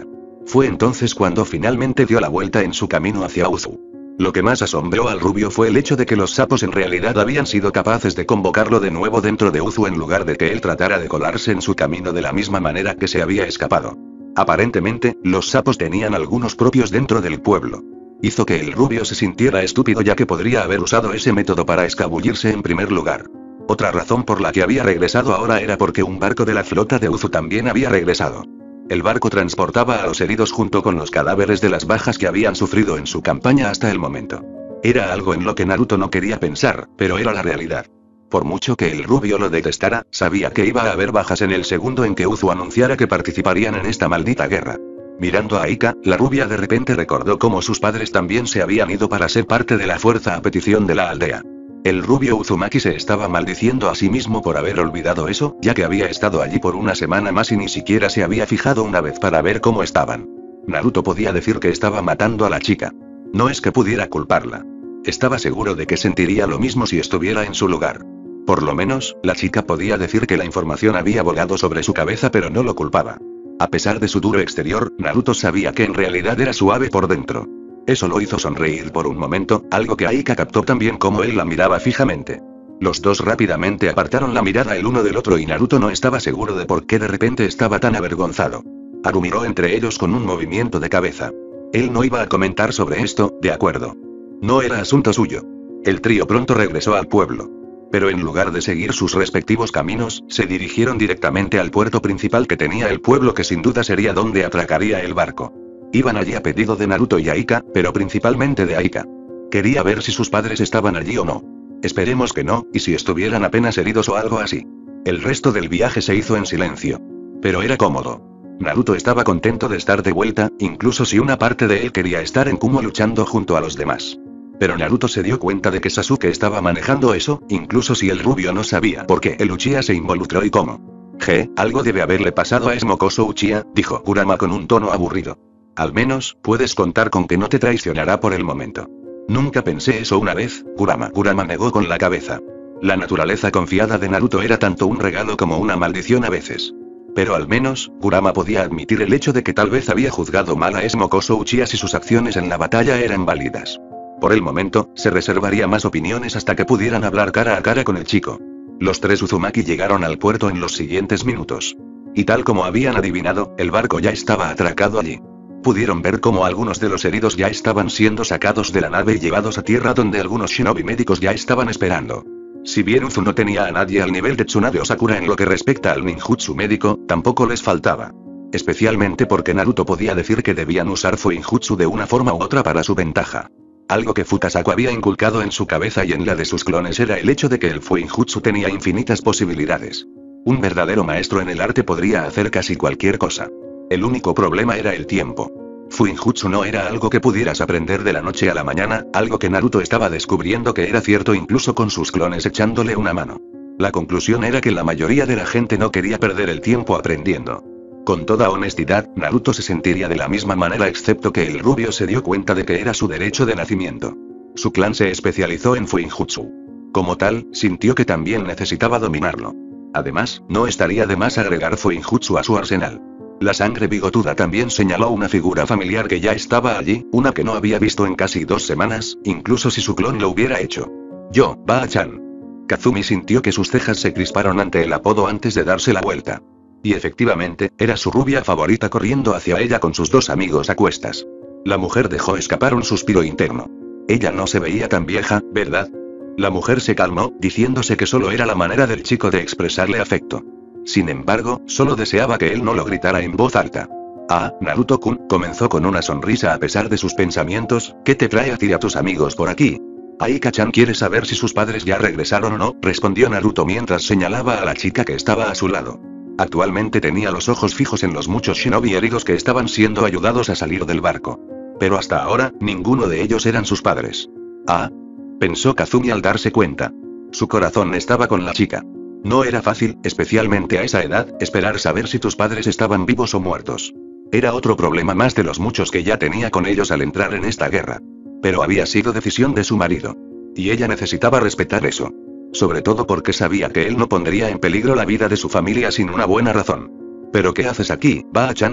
Speaker 2: Fue entonces cuando finalmente dio la vuelta en su camino hacia Uzu. Lo que más asombró al rubio fue el hecho de que los sapos en realidad habían sido capaces de convocarlo de nuevo dentro de Uzu en lugar de que él tratara de colarse en su camino de la misma manera que se había escapado. Aparentemente, los sapos tenían algunos propios dentro del pueblo. Hizo que el rubio se sintiera estúpido ya que podría haber usado ese método para escabullirse en primer lugar. Otra razón por la que había regresado ahora era porque un barco de la flota de Uzu también había regresado. El barco transportaba a los heridos junto con los cadáveres de las bajas que habían sufrido en su campaña hasta el momento. Era algo en lo que Naruto no quería pensar, pero era la realidad. Por mucho que el rubio lo detestara, sabía que iba a haber bajas en el segundo en que Uzu anunciara que participarían en esta maldita guerra. Mirando a Aika, la rubia de repente recordó cómo sus padres también se habían ido para ser parte de la fuerza a petición de la aldea. El rubio Uzumaki se estaba maldiciendo a sí mismo por haber olvidado eso, ya que había estado allí por una semana más y ni siquiera se había fijado una vez para ver cómo estaban. Naruto podía decir que estaba matando a la chica. No es que pudiera culparla. Estaba seguro de que sentiría lo mismo si estuviera en su lugar. Por lo menos, la chica podía decir que la información había volado sobre su cabeza pero no lo culpaba. A pesar de su duro exterior, Naruto sabía que en realidad era suave por dentro. Eso lo hizo sonreír por un momento, algo que Aika captó también como él la miraba fijamente. Los dos rápidamente apartaron la mirada el uno del otro y Naruto no estaba seguro de por qué de repente estaba tan avergonzado. Haru miró entre ellos con un movimiento de cabeza. Él no iba a comentar sobre esto, de acuerdo. No era asunto suyo. El trío pronto regresó al pueblo. Pero en lugar de seguir sus respectivos caminos, se dirigieron directamente al puerto principal que tenía el pueblo que sin duda sería donde atracaría el barco. Iban allí a pedido de Naruto y Aika, pero principalmente de Aika. Quería ver si sus padres estaban allí o no. Esperemos que no, y si estuvieran apenas heridos o algo así. El resto del viaje se hizo en silencio. Pero era cómodo. Naruto estaba contento de estar de vuelta, incluso si una parte de él quería estar en Kumo luchando junto a los demás. Pero Naruto se dio cuenta de que Sasuke estaba manejando eso, incluso si el rubio no sabía por qué el Uchiha se involucró y cómo. G, algo debe haberle pasado a Smokoso Uchiha, dijo Kurama con un tono aburrido. Al menos, puedes contar con que no te traicionará por el momento. Nunca pensé eso una vez, Kurama. Kurama negó con la cabeza. La naturaleza confiada de Naruto era tanto un regalo como una maldición a veces. Pero al menos, Kurama podía admitir el hecho de que tal vez había juzgado mal a Smokoso Uchiha si sus acciones en la batalla eran válidas. Por el momento, se reservaría más opiniones hasta que pudieran hablar cara a cara con el chico. Los tres Uzumaki llegaron al puerto en los siguientes minutos. Y tal como habían adivinado, el barco ya estaba atracado allí. Pudieron ver cómo algunos de los heridos ya estaban siendo sacados de la nave y llevados a tierra donde algunos shinobi médicos ya estaban esperando. Si bien Uzu no tenía a nadie al nivel de Tsunade o Sakura en lo que respecta al ninjutsu médico, tampoco les faltaba. Especialmente porque Naruto podía decir que debían usar Fuinjutsu de una forma u otra para su ventaja. Algo que Fukasaku había inculcado en su cabeza y en la de sus clones era el hecho de que el Fuinjutsu tenía infinitas posibilidades. Un verdadero maestro en el arte podría hacer casi cualquier cosa. El único problema era el tiempo. Fuinjutsu no era algo que pudieras aprender de la noche a la mañana, algo que Naruto estaba descubriendo que era cierto incluso con sus clones echándole una mano. La conclusión era que la mayoría de la gente no quería perder el tiempo aprendiendo. Con toda honestidad, Naruto se sentiría de la misma manera excepto que el rubio se dio cuenta de que era su derecho de nacimiento. Su clan se especializó en Fuinjutsu. Como tal, sintió que también necesitaba dominarlo. Además, no estaría de más agregar Fuinjutsu a su arsenal. La sangre bigotuda también señaló una figura familiar que ya estaba allí, una que no había visto en casi dos semanas, incluso si su clon lo hubiera hecho. Yo, Ba-chan. Kazumi sintió que sus cejas se crisparon ante el apodo antes de darse la vuelta. Y efectivamente, era su rubia favorita corriendo hacia ella con sus dos amigos a cuestas. La mujer dejó escapar un suspiro interno. Ella no se veía tan vieja, ¿verdad? La mujer se calmó, diciéndose que solo era la manera del chico de expresarle afecto. Sin embargo, solo deseaba que él no lo gritara en voz alta. Ah, Naruto-kun, comenzó con una sonrisa a pesar de sus pensamientos, ¿qué te trae a ti y a tus amigos por aquí? Aika-chan quiere saber si sus padres ya regresaron o no, respondió Naruto mientras señalaba a la chica que estaba a su lado. Actualmente tenía los ojos fijos en los muchos shinobi heridos que estaban siendo ayudados a salir del barco. Pero hasta ahora, ninguno de ellos eran sus padres. Ah, pensó Kazumi al darse cuenta. Su corazón estaba con la chica. No era fácil, especialmente a esa edad, esperar saber si tus padres estaban vivos o muertos. Era otro problema más de los muchos que ya tenía con ellos al entrar en esta guerra. Pero había sido decisión de su marido. Y ella necesitaba respetar eso. Sobre todo porque sabía que él no pondría en peligro la vida de su familia sin una buena razón. ¿Pero qué haces aquí, Ba-chan?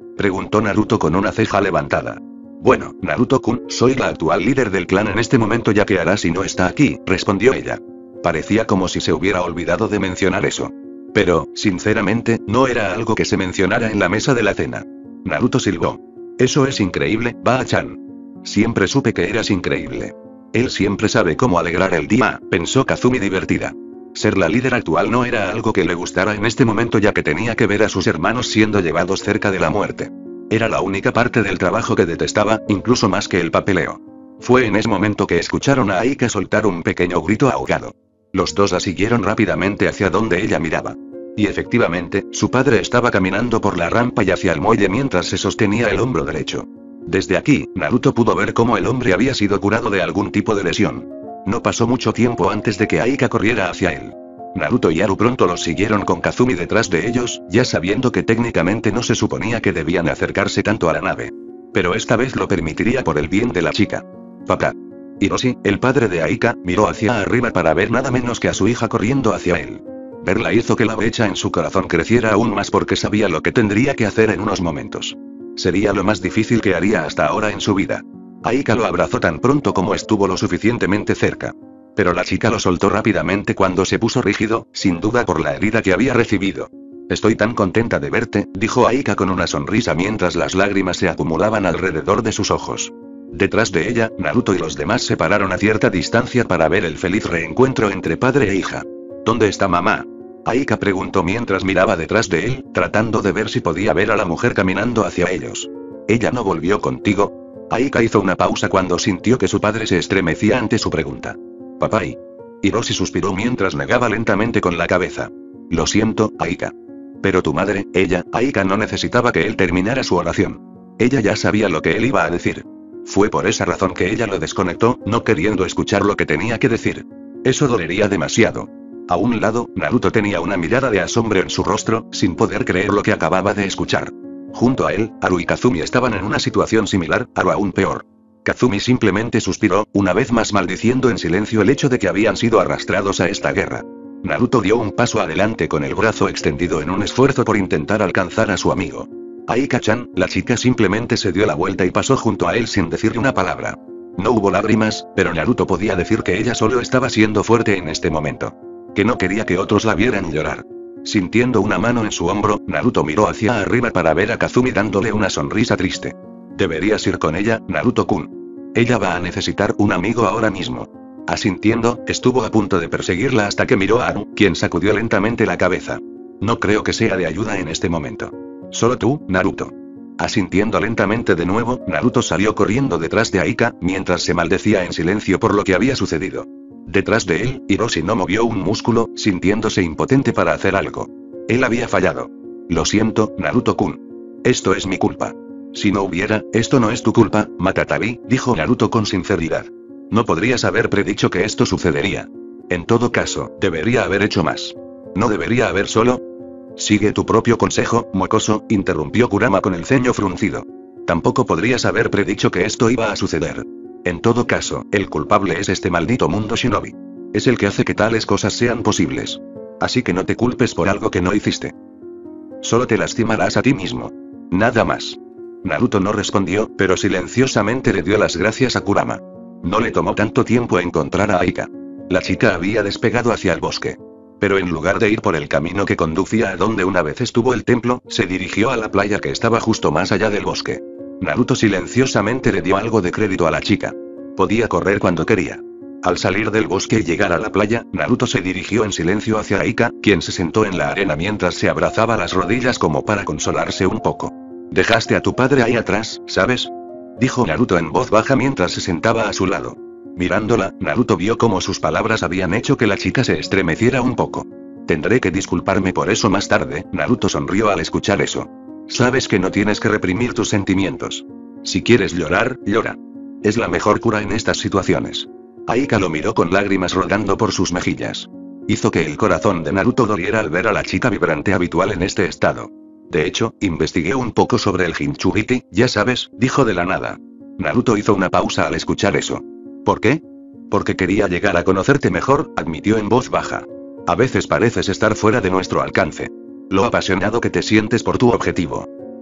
Speaker 2: Preguntó Naruto con una ceja levantada. Bueno, Naruto-kun, soy la actual líder del clan en este momento ya que Arashi no está aquí, respondió ella. Parecía como si se hubiera olvidado de mencionar eso. Pero, sinceramente, no era algo que se mencionara en la mesa de la cena. Naruto silbó. Eso es increíble, Ba-chan. Siempre supe que eras increíble. Él siempre sabe cómo alegrar el día, pensó Kazumi divertida. Ser la líder actual no era algo que le gustara en este momento ya que tenía que ver a sus hermanos siendo llevados cerca de la muerte. Era la única parte del trabajo que detestaba, incluso más que el papeleo. Fue en ese momento que escucharon a Aika soltar un pequeño grito ahogado. Los dos la siguieron rápidamente hacia donde ella miraba. Y efectivamente, su padre estaba caminando por la rampa y hacia el muelle mientras se sostenía el hombro derecho. Desde aquí, Naruto pudo ver cómo el hombre había sido curado de algún tipo de lesión. No pasó mucho tiempo antes de que Aika corriera hacia él. Naruto y Haru pronto los siguieron con Kazumi detrás de ellos, ya sabiendo que técnicamente no se suponía que debían acercarse tanto a la nave. Pero esta vez lo permitiría por el bien de la chica. Papá. Hiroshi, el padre de Aika, miró hacia arriba para ver nada menos que a su hija corriendo hacia él. Verla hizo que la brecha en su corazón creciera aún más porque sabía lo que tendría que hacer en unos momentos. Sería lo más difícil que haría hasta ahora en su vida. Aika lo abrazó tan pronto como estuvo lo suficientemente cerca. Pero la chica lo soltó rápidamente cuando se puso rígido, sin duda por la herida que había recibido. Estoy tan contenta de verte, dijo Aika con una sonrisa mientras las lágrimas se acumulaban alrededor de sus ojos. Detrás de ella, Naruto y los demás se pararon a cierta distancia para ver el feliz reencuentro entre padre e hija. ¿Dónde está mamá? Aika preguntó mientras miraba detrás de él, tratando de ver si podía ver a la mujer caminando hacia ellos. ¿Ella no volvió contigo? Aika hizo una pausa cuando sintió que su padre se estremecía ante su pregunta. Papá y... Hiroshi suspiró mientras negaba lentamente con la cabeza. Lo siento, Aika. Pero tu madre, ella, Aika no necesitaba que él terminara su oración. Ella ya sabía lo que él iba a decir. Fue por esa razón que ella lo desconectó, no queriendo escuchar lo que tenía que decir. Eso dolería demasiado. A un lado, Naruto tenía una mirada de asombro en su rostro, sin poder creer lo que acababa de escuchar. Junto a él, Haru y Kazumi estaban en una situación similar, Haru aún peor. Kazumi simplemente suspiró, una vez más maldiciendo en silencio el hecho de que habían sido arrastrados a esta guerra. Naruto dio un paso adelante con el brazo extendido en un esfuerzo por intentar alcanzar a su amigo. Aika-chan, la chica simplemente se dio la vuelta y pasó junto a él sin decirle una palabra. No hubo lágrimas, pero Naruto podía decir que ella solo estaba siendo fuerte en este momento. Que no quería que otros la vieran llorar. Sintiendo una mano en su hombro, Naruto miró hacia arriba para ver a Kazumi dándole una sonrisa triste. Deberías ir con ella, Naruto-kun. Ella va a necesitar un amigo ahora mismo. Asintiendo, estuvo a punto de perseguirla hasta que miró a Haru, quien sacudió lentamente la cabeza. No creo que sea de ayuda en este momento. Solo tú, Naruto. Asintiendo lentamente de nuevo, Naruto salió corriendo detrás de Aika, mientras se maldecía en silencio por lo que había sucedido. Detrás de él, Hiroshi no movió un músculo, sintiéndose impotente para hacer algo. Él había fallado. Lo siento, Naruto-kun. Esto es mi culpa. Si no hubiera, esto no es tu culpa, Matatabi, dijo Naruto con sinceridad. No podrías haber predicho que esto sucedería. En todo caso, debería haber hecho más. ¿No debería haber solo? Sigue tu propio consejo, mocoso, interrumpió Kurama con el ceño fruncido. Tampoco podrías haber predicho que esto iba a suceder. En todo caso, el culpable es este maldito mundo shinobi. Es el que hace que tales cosas sean posibles. Así que no te culpes por algo que no hiciste. Solo te lastimarás a ti mismo. Nada más. Naruto no respondió, pero silenciosamente le dio las gracias a Kurama. No le tomó tanto tiempo encontrar a Aika. La chica había despegado hacia el bosque. Pero en lugar de ir por el camino que conducía a donde una vez estuvo el templo, se dirigió a la playa que estaba justo más allá del bosque. Naruto silenciosamente le dio algo de crédito a la chica. Podía correr cuando quería. Al salir del bosque y llegar a la playa, Naruto se dirigió en silencio hacia Aika, quien se sentó en la arena mientras se abrazaba las rodillas como para consolarse un poco. Dejaste a tu padre ahí atrás, ¿sabes? Dijo Naruto en voz baja mientras se sentaba a su lado. Mirándola, Naruto vio cómo sus palabras habían hecho que la chica se estremeciera un poco. Tendré que disculparme por eso más tarde, Naruto sonrió al escuchar eso. Sabes que no tienes que reprimir tus sentimientos. Si quieres llorar, llora. Es la mejor cura en estas situaciones. Aika lo miró con lágrimas rodando por sus mejillas. Hizo que el corazón de Naruto doliera al ver a la chica vibrante habitual en este estado. De hecho, investigué un poco sobre el Jinchuriki, ya sabes, dijo de la nada. Naruto hizo una pausa al escuchar eso. ¿Por qué? Porque quería llegar a conocerte mejor, admitió en voz baja. A veces pareces estar fuera de nuestro alcance. Lo apasionado que te sientes por tu objetivo.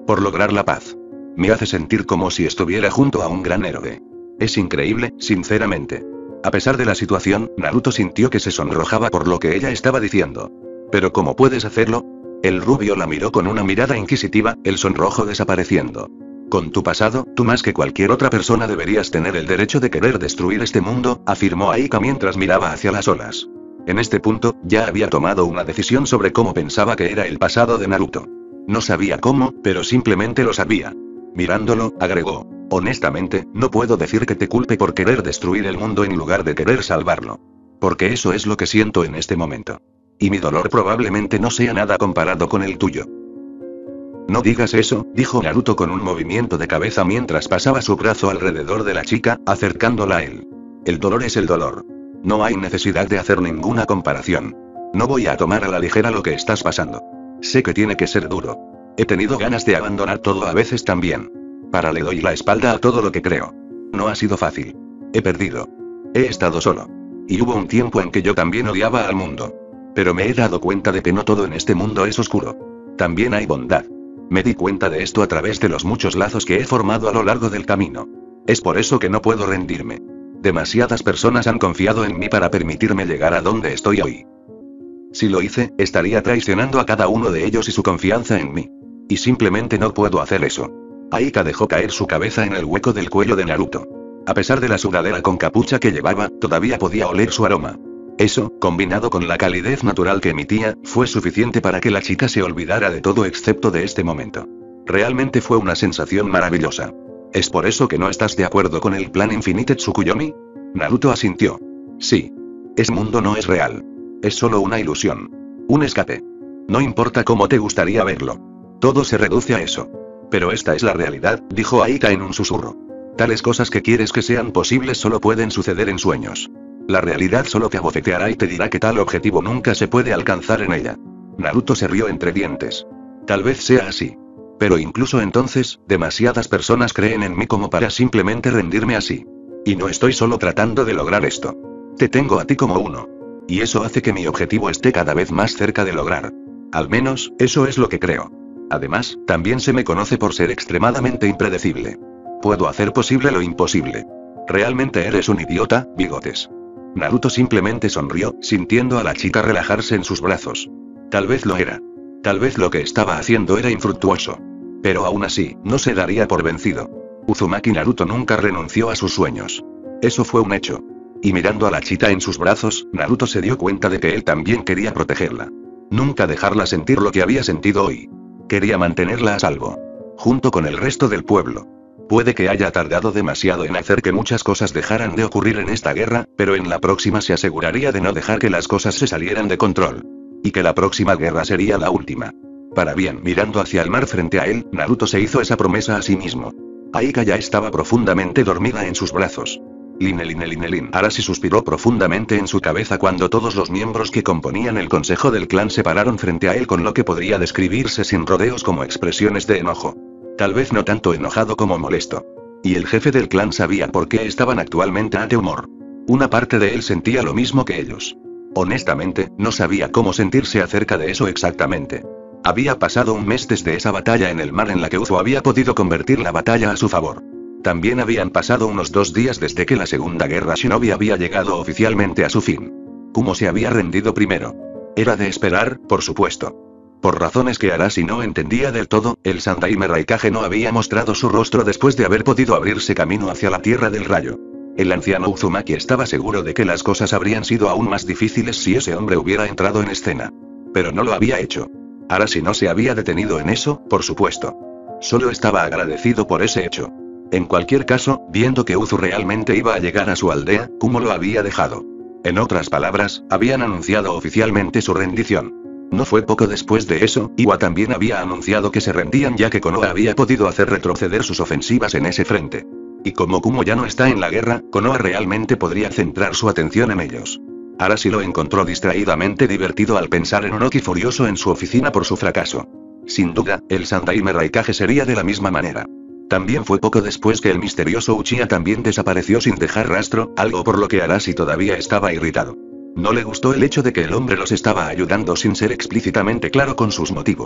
Speaker 2: Por lograr la paz. Me hace sentir como si estuviera junto a un gran héroe. Es increíble, sinceramente. A pesar de la situación, Naruto sintió que se sonrojaba por lo que ella estaba diciendo. ¿Pero cómo puedes hacerlo? El rubio la miró con una mirada inquisitiva, el sonrojo desapareciendo. Con tu pasado, tú más que cualquier otra persona deberías tener el derecho de querer destruir este mundo, afirmó Aika mientras miraba hacia las olas. En este punto, ya había tomado una decisión sobre cómo pensaba que era el pasado de Naruto. No sabía cómo, pero simplemente lo sabía. Mirándolo, agregó. Honestamente, no puedo decir que te culpe por querer destruir el mundo en lugar de querer salvarlo. Porque eso es lo que siento en este momento. Y mi dolor probablemente no sea nada comparado con el tuyo. No digas eso, dijo Naruto con un movimiento de cabeza mientras pasaba su brazo alrededor de la chica, acercándola a él. El dolor es el dolor. No hay necesidad de hacer ninguna comparación. No voy a tomar a la ligera lo que estás pasando. Sé que tiene que ser duro. He tenido ganas de abandonar todo a veces también. Para le doy la espalda a todo lo que creo. No ha sido fácil. He perdido. He estado solo. Y hubo un tiempo en que yo también odiaba al mundo. Pero me he dado cuenta de que no todo en este mundo es oscuro. También hay bondad. Me di cuenta de esto a través de los muchos lazos que he formado a lo largo del camino. Es por eso que no puedo rendirme. Demasiadas personas han confiado en mí para permitirme llegar a donde estoy hoy. Si lo hice, estaría traicionando a cada uno de ellos y su confianza en mí. Y simplemente no puedo hacer eso. Aika dejó caer su cabeza en el hueco del cuello de Naruto. A pesar de la sudadera con capucha que llevaba, todavía podía oler su aroma. Eso, combinado con la calidez natural que emitía, fue suficiente para que la chica se olvidara de todo excepto de este momento. Realmente fue una sensación maravillosa. ¿Es por eso que no estás de acuerdo con el plan Infinite Tsukuyomi? Naruto asintió. Sí. Ese mundo no es real. Es solo una ilusión. Un escape. No importa cómo te gustaría verlo. Todo se reduce a eso. Pero esta es la realidad, dijo Aika en un susurro. Tales cosas que quieres que sean posibles solo pueden suceder en sueños. La realidad solo te abofeteará y te dirá que tal objetivo nunca se puede alcanzar en ella. Naruto se rió entre dientes. Tal vez sea así. Pero incluso entonces, demasiadas personas creen en mí como para simplemente rendirme así. Y no estoy solo tratando de lograr esto. Te tengo a ti como uno. Y eso hace que mi objetivo esté cada vez más cerca de lograr. Al menos, eso es lo que creo. Además, también se me conoce por ser extremadamente impredecible. Puedo hacer posible lo imposible. Realmente eres un idiota, bigotes. Naruto simplemente sonrió, sintiendo a la chica relajarse en sus brazos. Tal vez lo era. Tal vez lo que estaba haciendo era infructuoso. Pero aún así, no se daría por vencido. Uzumaki Naruto nunca renunció a sus sueños. Eso fue un hecho. Y mirando a la chica en sus brazos, Naruto se dio cuenta de que él también quería protegerla. Nunca dejarla sentir lo que había sentido hoy. Quería mantenerla a salvo. Junto con el resto del pueblo. Puede que haya tardado demasiado en hacer que muchas cosas dejaran de ocurrir en esta guerra, pero en la próxima se aseguraría de no dejar que las cosas se salieran de control. Y que la próxima guerra sería la última. Para bien, mirando hacia el mar frente a él, Naruto se hizo esa promesa a sí mismo. Aika ya estaba profundamente dormida en sus brazos. Line line line line. Arashi suspiró profundamente en su cabeza cuando todos los miembros que componían el consejo del clan se pararon frente a él con lo que podría describirse sin rodeos como expresiones de enojo. Tal vez no tanto enojado como molesto. Y el jefe del clan sabía por qué estaban actualmente ante humor. Una parte de él sentía lo mismo que ellos. Honestamente, no sabía cómo sentirse acerca de eso exactamente. Había pasado un mes desde esa batalla en el mar en la que Uzo había podido convertir la batalla a su favor. También habían pasado unos dos días desde que la Segunda Guerra Shinobi había llegado oficialmente a su fin. Kumo se había rendido primero. Era de esperar, por supuesto. Por razones que Arashi no entendía del todo, el Sandaime Raikage no había mostrado su rostro después de haber podido abrirse camino hacia la Tierra del Rayo. El anciano Uzumaki estaba seguro de que las cosas habrían sido aún más difíciles si ese hombre hubiera entrado en escena. Pero no lo había hecho. Arashi no se había detenido en eso, por supuesto. Solo estaba agradecido por ese hecho. En cualquier caso, viendo que Uzu realmente iba a llegar a su aldea, Kumo lo había dejado. En otras palabras, habían anunciado oficialmente su rendición. No fue poco después de eso, Iwa también había anunciado que se rendían ya que Konoha había podido hacer retroceder sus ofensivas en ese frente. Y como Kumo ya no está en la guerra, Konoha realmente podría centrar su atención en ellos. Arashi lo encontró distraídamente divertido al pensar en Onoki furioso en su oficina por su fracaso. Sin duda, el Sandaime Raikage sería de la misma manera. También fue poco después que el misterioso Uchiha también desapareció sin dejar rastro, algo por lo que Arashi todavía estaba irritado. No le gustó el hecho de que el hombre los estaba ayudando sin ser explícitamente claro con sus motivos.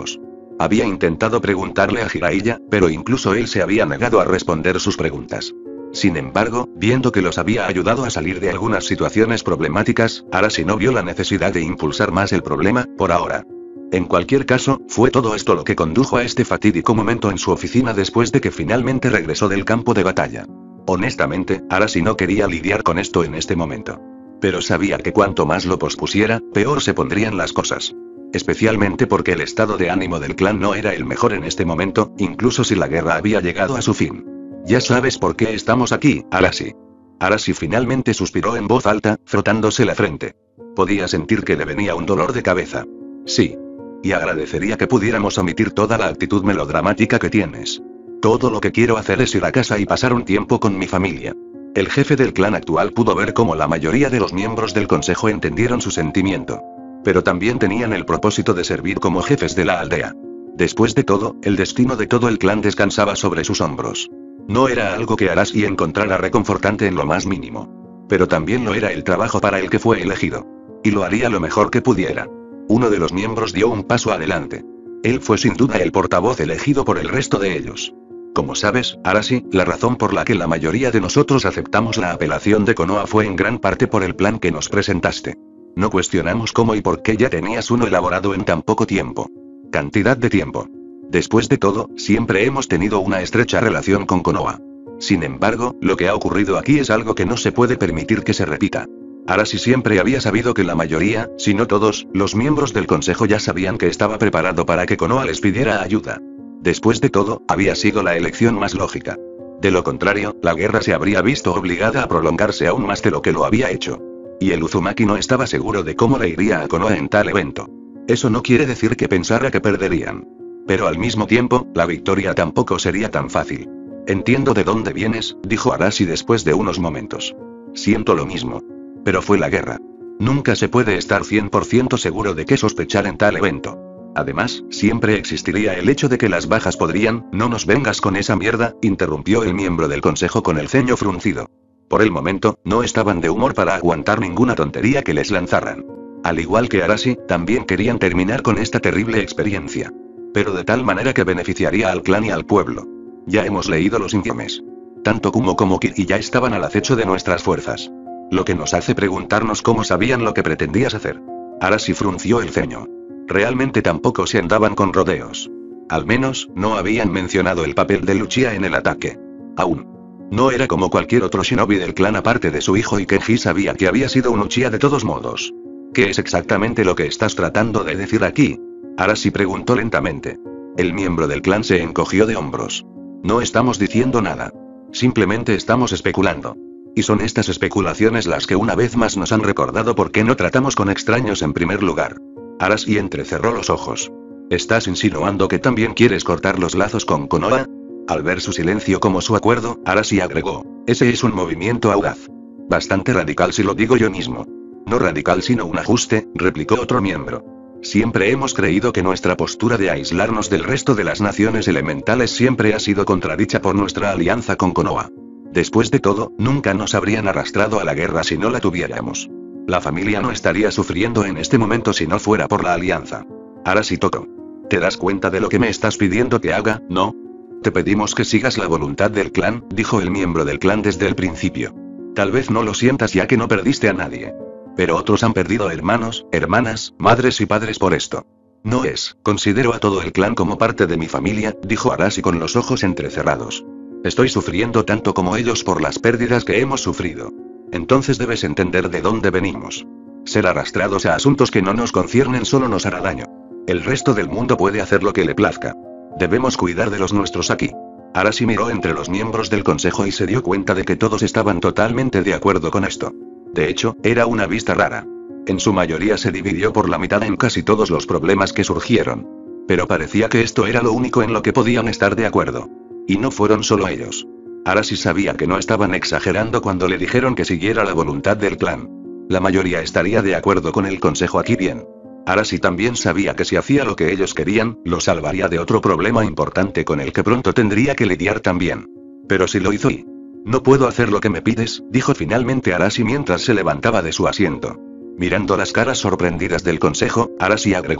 Speaker 2: Había intentado preguntarle a Jiraiya, pero incluso él se había negado a responder sus preguntas. Sin embargo, viendo que los había ayudado a salir de algunas situaciones problemáticas, Arashi no vio la necesidad de impulsar más el problema, por ahora. En cualquier caso, fue todo esto lo que condujo a este fatídico momento en su oficina después de que finalmente regresó del campo de batalla. Honestamente, Arashi no quería lidiar con esto en este momento. Pero sabía que cuanto más lo pospusiera, peor se pondrían las cosas. Especialmente porque el estado de ánimo del clan no era el mejor en este momento, incluso si la guerra había llegado a su fin. Ya sabes por qué estamos aquí, Arashi. Arashi finalmente suspiró en voz alta, frotándose la frente. Podía sentir que le venía un dolor de cabeza. Sí. Y agradecería que pudiéramos omitir toda la actitud melodramática que tienes. Todo lo que quiero hacer es ir a casa y pasar un tiempo con mi familia. El jefe del clan actual pudo ver cómo la mayoría de los miembros del consejo entendieron su sentimiento. Pero también tenían el propósito de servir como jefes de la aldea. Después de todo, el destino de todo el clan descansaba sobre sus hombros. No era algo que Arashi encontrara reconfortante en lo más mínimo. Pero también lo era el trabajo para el que fue elegido. Y lo haría lo mejor que pudiera. Uno de los miembros dio un paso adelante. Él fue sin duda el portavoz elegido por el resto de ellos. Como sabes, Arashi, la razón por la que la mayoría de nosotros aceptamos la apelación de Konoha fue en gran parte por el plan que nos presentaste. No cuestionamos cómo y por qué ya tenías uno elaborado en tan poco tiempo. Cantidad de tiempo. Después de todo, siempre hemos tenido una estrecha relación con Konoha. Sin embargo, lo que ha ocurrido aquí es algo que no se puede permitir que se repita. Arashi siempre había sabido que la mayoría, si no todos, los miembros del consejo ya sabían que estaba preparado para que Konoha les pidiera ayuda. Después de todo, había sido la elección más lógica. De lo contrario, la guerra se habría visto obligada a prolongarse aún más de lo que lo había hecho. Y el Uzumaki no estaba seguro de cómo le iría a Konoha en tal evento. Eso no quiere decir que pensara que perderían. Pero al mismo tiempo, la victoria tampoco sería tan fácil. Entiendo de dónde vienes, dijo Arashi después de unos momentos. Siento lo mismo. Pero fue la guerra. Nunca se puede estar cien por ciento seguro de qué sospechar en tal evento. Además, siempre existiría el hecho de que las bajas podrían, no nos vengas con esa mierda, interrumpió el miembro del consejo con el ceño fruncido. Por el momento, no estaban de humor para aguantar ninguna tontería que les lanzaran. Al igual que Arashi, también querían terminar con esta terrible experiencia. Pero de tal manera que beneficiaría al clan y al pueblo. Ya hemos leído los informes. Tanto Kumo como Kid ya estaban al acecho de nuestras fuerzas. Lo que nos hace preguntarnos cómo sabían lo que pretendías hacer. Arashi frunció el ceño. Realmente tampoco se andaban con rodeos. Al menos, no habían mencionado el papel de Luchia en el ataque. Aún. No era como cualquier otro shinobi del clan aparte de su hijo y Kenji sabía que había sido un Uchiha de todos modos. ¿Qué es exactamente lo que estás tratando de decir aquí? Arashi preguntó lentamente. El miembro del clan se encogió de hombros. No estamos diciendo nada. Simplemente estamos especulando. Y son estas especulaciones las que una vez más nos han recordado por qué no tratamos con extraños en primer lugar. Arashi entrecerró los ojos. ¿Estás insinuando que también quieres cortar los lazos con Konoha? Al ver su silencio como su acuerdo, Arashi agregó. Ese es un movimiento audaz. Bastante radical si lo digo yo mismo. No radical sino un ajuste, replicó otro miembro. Siempre hemos creído que nuestra postura de aislarnos del resto de las naciones elementales siempre ha sido contradicha por nuestra alianza con Konoha. Después de todo, nunca nos habrían arrastrado a la guerra si no la tuviéramos. La familia no estaría sufriendo en este momento si no fuera por la alianza. Arashi tocó. ¿Te das cuenta de lo que me estás pidiendo que haga, no? Te pedimos que sigas la voluntad del clan, dijo el miembro del clan desde el principio. Tal vez no lo sientas ya que no perdiste a nadie. Pero otros han perdido hermanos, hermanas, madres y padres por esto. No es, considero a todo el clan como parte de mi familia, dijo Arashi con los ojos entrecerrados. Estoy sufriendo tanto como ellos por las pérdidas que hemos sufrido. Entonces debes entender de dónde venimos. Ser arrastrados a asuntos que no nos conciernen solo nos hará daño. El resto del mundo puede hacer lo que le plazca. Debemos cuidar de los nuestros aquí. Arashi miró entre los miembros del consejo y se dio cuenta de que todos estaban totalmente de acuerdo con esto. De hecho, era una vista rara. En su mayoría se dividió por la mitad en casi todos los problemas que surgieron. Pero parecía que esto era lo único en lo que podían estar de acuerdo. Y no fueron solo ellos. Arashi sabía que no estaban exagerando cuando le dijeron que siguiera la voluntad del clan. La mayoría estaría de acuerdo con el consejo aquí bien. Arashi también sabía que si hacía lo que ellos querían, lo salvaría de otro problema importante con el que pronto tendría que lidiar también. Pero si lo hizo y... No puedo hacer lo que me pides, dijo finalmente Arashi mientras se levantaba de su asiento. Mirando las caras sorprendidas del consejo, Arashi agregó.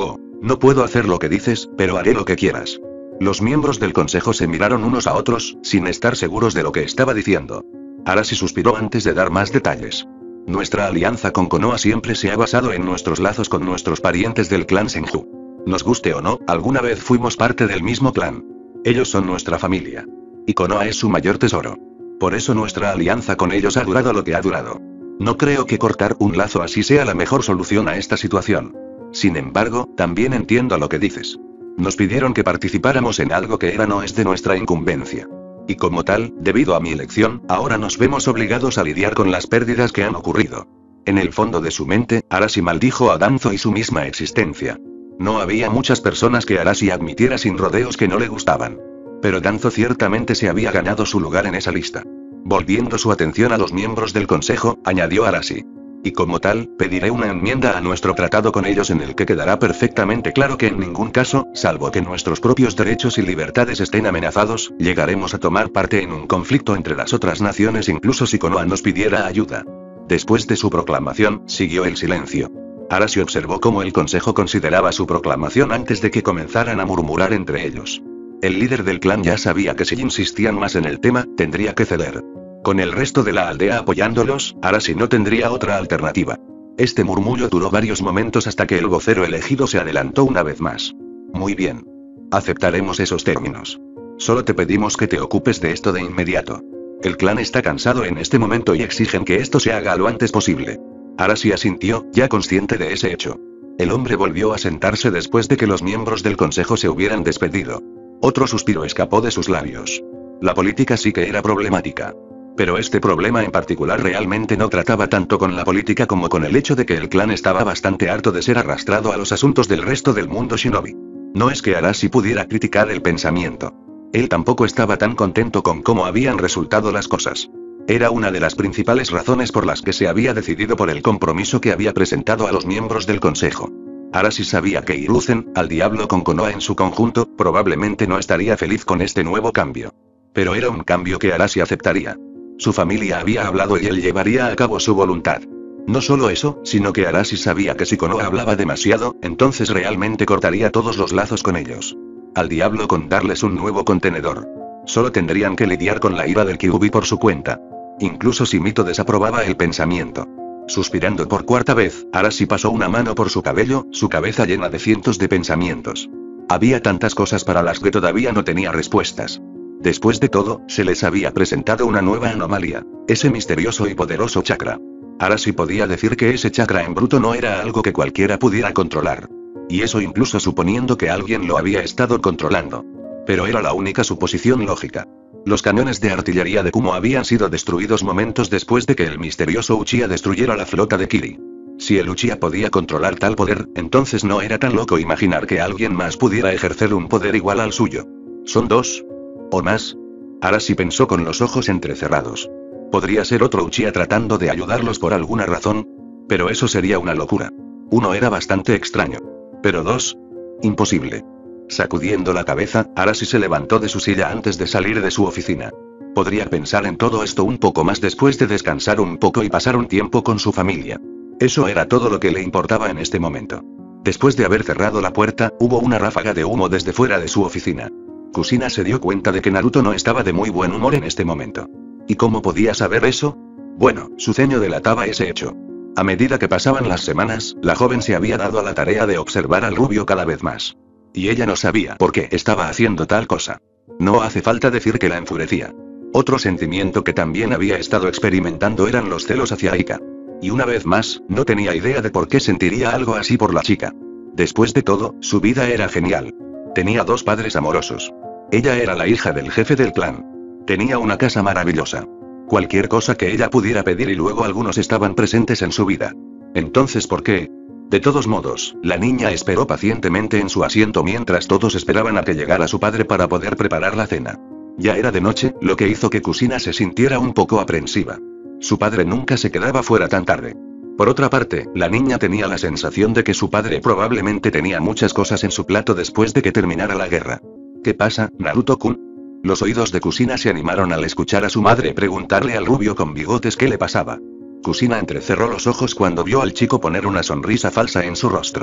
Speaker 2: No puedo hacer lo que dices, pero haré lo que quieras. Los miembros del consejo se miraron unos a otros, sin estar seguros de lo que estaba diciendo. Arashi suspiró antes de dar más detalles. Nuestra alianza con Konoha siempre se ha basado en nuestros lazos con nuestros parientes del clan Senju. Nos guste o no, alguna vez fuimos parte del mismo clan. Ellos son nuestra familia. Y Konoha es su mayor tesoro. Por eso nuestra alianza con ellos ha durado lo que ha durado. No creo que cortar un lazo así sea la mejor solución a esta situación. Sin embargo, también entiendo lo que dices. Nos pidieron que participáramos en algo que era no es de nuestra incumbencia. Y como tal, debido a mi elección, ahora nos vemos obligados a lidiar con las pérdidas que han ocurrido. En el fondo de su mente, Arashi maldijo a Danzo y su misma existencia. No había muchas personas que Arashi admitiera sin rodeos que no le gustaban. Pero Danzo ciertamente se había ganado su lugar en esa lista. Volviendo su atención a los miembros del consejo, añadió Arashi. Y como tal, pediré una enmienda a nuestro tratado con ellos en el que quedará perfectamente claro que en ningún caso, salvo que nuestros propios derechos y libertades estén amenazados, llegaremos a tomar parte en un conflicto entre las otras naciones incluso si Konoha nos pidiera ayuda. Después de su proclamación, siguió el silencio. Arashi observó cómo el consejo consideraba su proclamación antes de que comenzaran a murmurar entre ellos. El líder del clan ya sabía que si insistían más en el tema, tendría que ceder. Con el resto de la aldea apoyándolos, Arashi no tendría otra alternativa. Este murmullo duró varios momentos hasta que el vocero elegido se adelantó una vez más. Muy bien. Aceptaremos esos términos. Solo te pedimos que te ocupes de esto de inmediato. El clan está cansado en este momento y exigen que esto se haga lo antes posible. Arashi asintió, ya consciente de ese hecho. El hombre volvió a sentarse después de que los miembros del consejo se hubieran despedido. Otro suspiro escapó de sus labios. La política sí que era problemática. Pero este problema en particular realmente no trataba tanto con la política como con el hecho de que el clan estaba bastante harto de ser arrastrado a los asuntos del resto del mundo shinobi. No es que Arashi pudiera criticar el pensamiento. Él tampoco estaba tan contento con cómo habían resultado las cosas. Era una de las principales razones por las que se había decidido por el compromiso que había presentado a los miembros del consejo. Arashi sabía que Hiruzen, al diablo con Konoha en su conjunto, probablemente no estaría feliz con este nuevo cambio. Pero era un cambio que Arashi aceptaría. Su familia había hablado y él llevaría a cabo su voluntad. No solo eso, sino que Arashi sabía que si Konoha hablaba demasiado, entonces realmente cortaría todos los lazos con ellos. Al diablo con darles un nuevo contenedor. Solo tendrían que lidiar con la ira del Kyuubi por su cuenta. Incluso si Mito desaprobaba el pensamiento. Suspirando por cuarta vez, Arashi pasó una mano por su cabello, su cabeza llena de cientos de pensamientos. Había tantas cosas para las que todavía no tenía respuestas. Después de todo, se les había presentado una nueva anomalía, ese misterioso y poderoso chakra. Arashi podía decir que ese chakra en bruto no era algo que cualquiera pudiera controlar. Y eso incluso suponiendo que alguien lo había estado controlando. Pero era la única suposición lógica. Los cañones de artillería de Kumo habían sido destruidos momentos después de que el misterioso Uchiha destruyera la flota de Kiri. Si el Uchiha podía controlar tal poder, entonces no era tan loco imaginar que alguien más pudiera ejercer un poder igual al suyo. ¿Son dos? ¿O más? Arashi pensó con los ojos entrecerrados. Podría ser otro Uchiha tratando de ayudarlos por alguna razón. Pero eso sería una locura. Uno era bastante extraño. Pero dos. Imposible. Sacudiendo la cabeza, Arashi se levantó de su silla antes de salir de su oficina. Podría pensar en todo esto un poco más después de descansar un poco y pasar un tiempo con su familia. Eso era todo lo que le importaba en este momento. Después de haber cerrado la puerta, hubo una ráfaga de humo desde fuera de su oficina. Kusina se dio cuenta de que Naruto no estaba de muy buen humor en este momento. ¿Y cómo podía saber eso? Bueno, su ceño delataba ese hecho. A medida que pasaban las semanas, la joven se había dado a la tarea de observar al rubio cada vez más. Y ella no sabía por qué estaba haciendo tal cosa. No hace falta decir que la enfurecía. Otro sentimiento que también había estado experimentando eran los celos hacia Aika. Y una vez más, no tenía idea de por qué sentiría algo así por la chica. Después de todo, su vida era genial. Tenía dos padres amorosos. Ella era la hija del jefe del clan. Tenía una casa maravillosa. Cualquier cosa que ella pudiera pedir y luego algunos estaban presentes en su vida. Entonces, ¿por qué? De todos modos, la niña esperó pacientemente en su asiento mientras todos esperaban a que llegara su padre para poder preparar la cena. Ya era de noche, lo que hizo que Kusina se sintiera un poco aprensiva. Su padre nunca se quedaba fuera tan tarde. Por otra parte, la niña tenía la sensación de que su padre probablemente tenía muchas cosas en su plato después de que terminara la guerra. ¿Qué pasa, Naruto-kun? Los oídos de Kusina se animaron al escuchar a su madre preguntarle al rubio con bigotes qué le pasaba. Kusina entrecerró los ojos cuando vio al chico poner una sonrisa falsa en su rostro.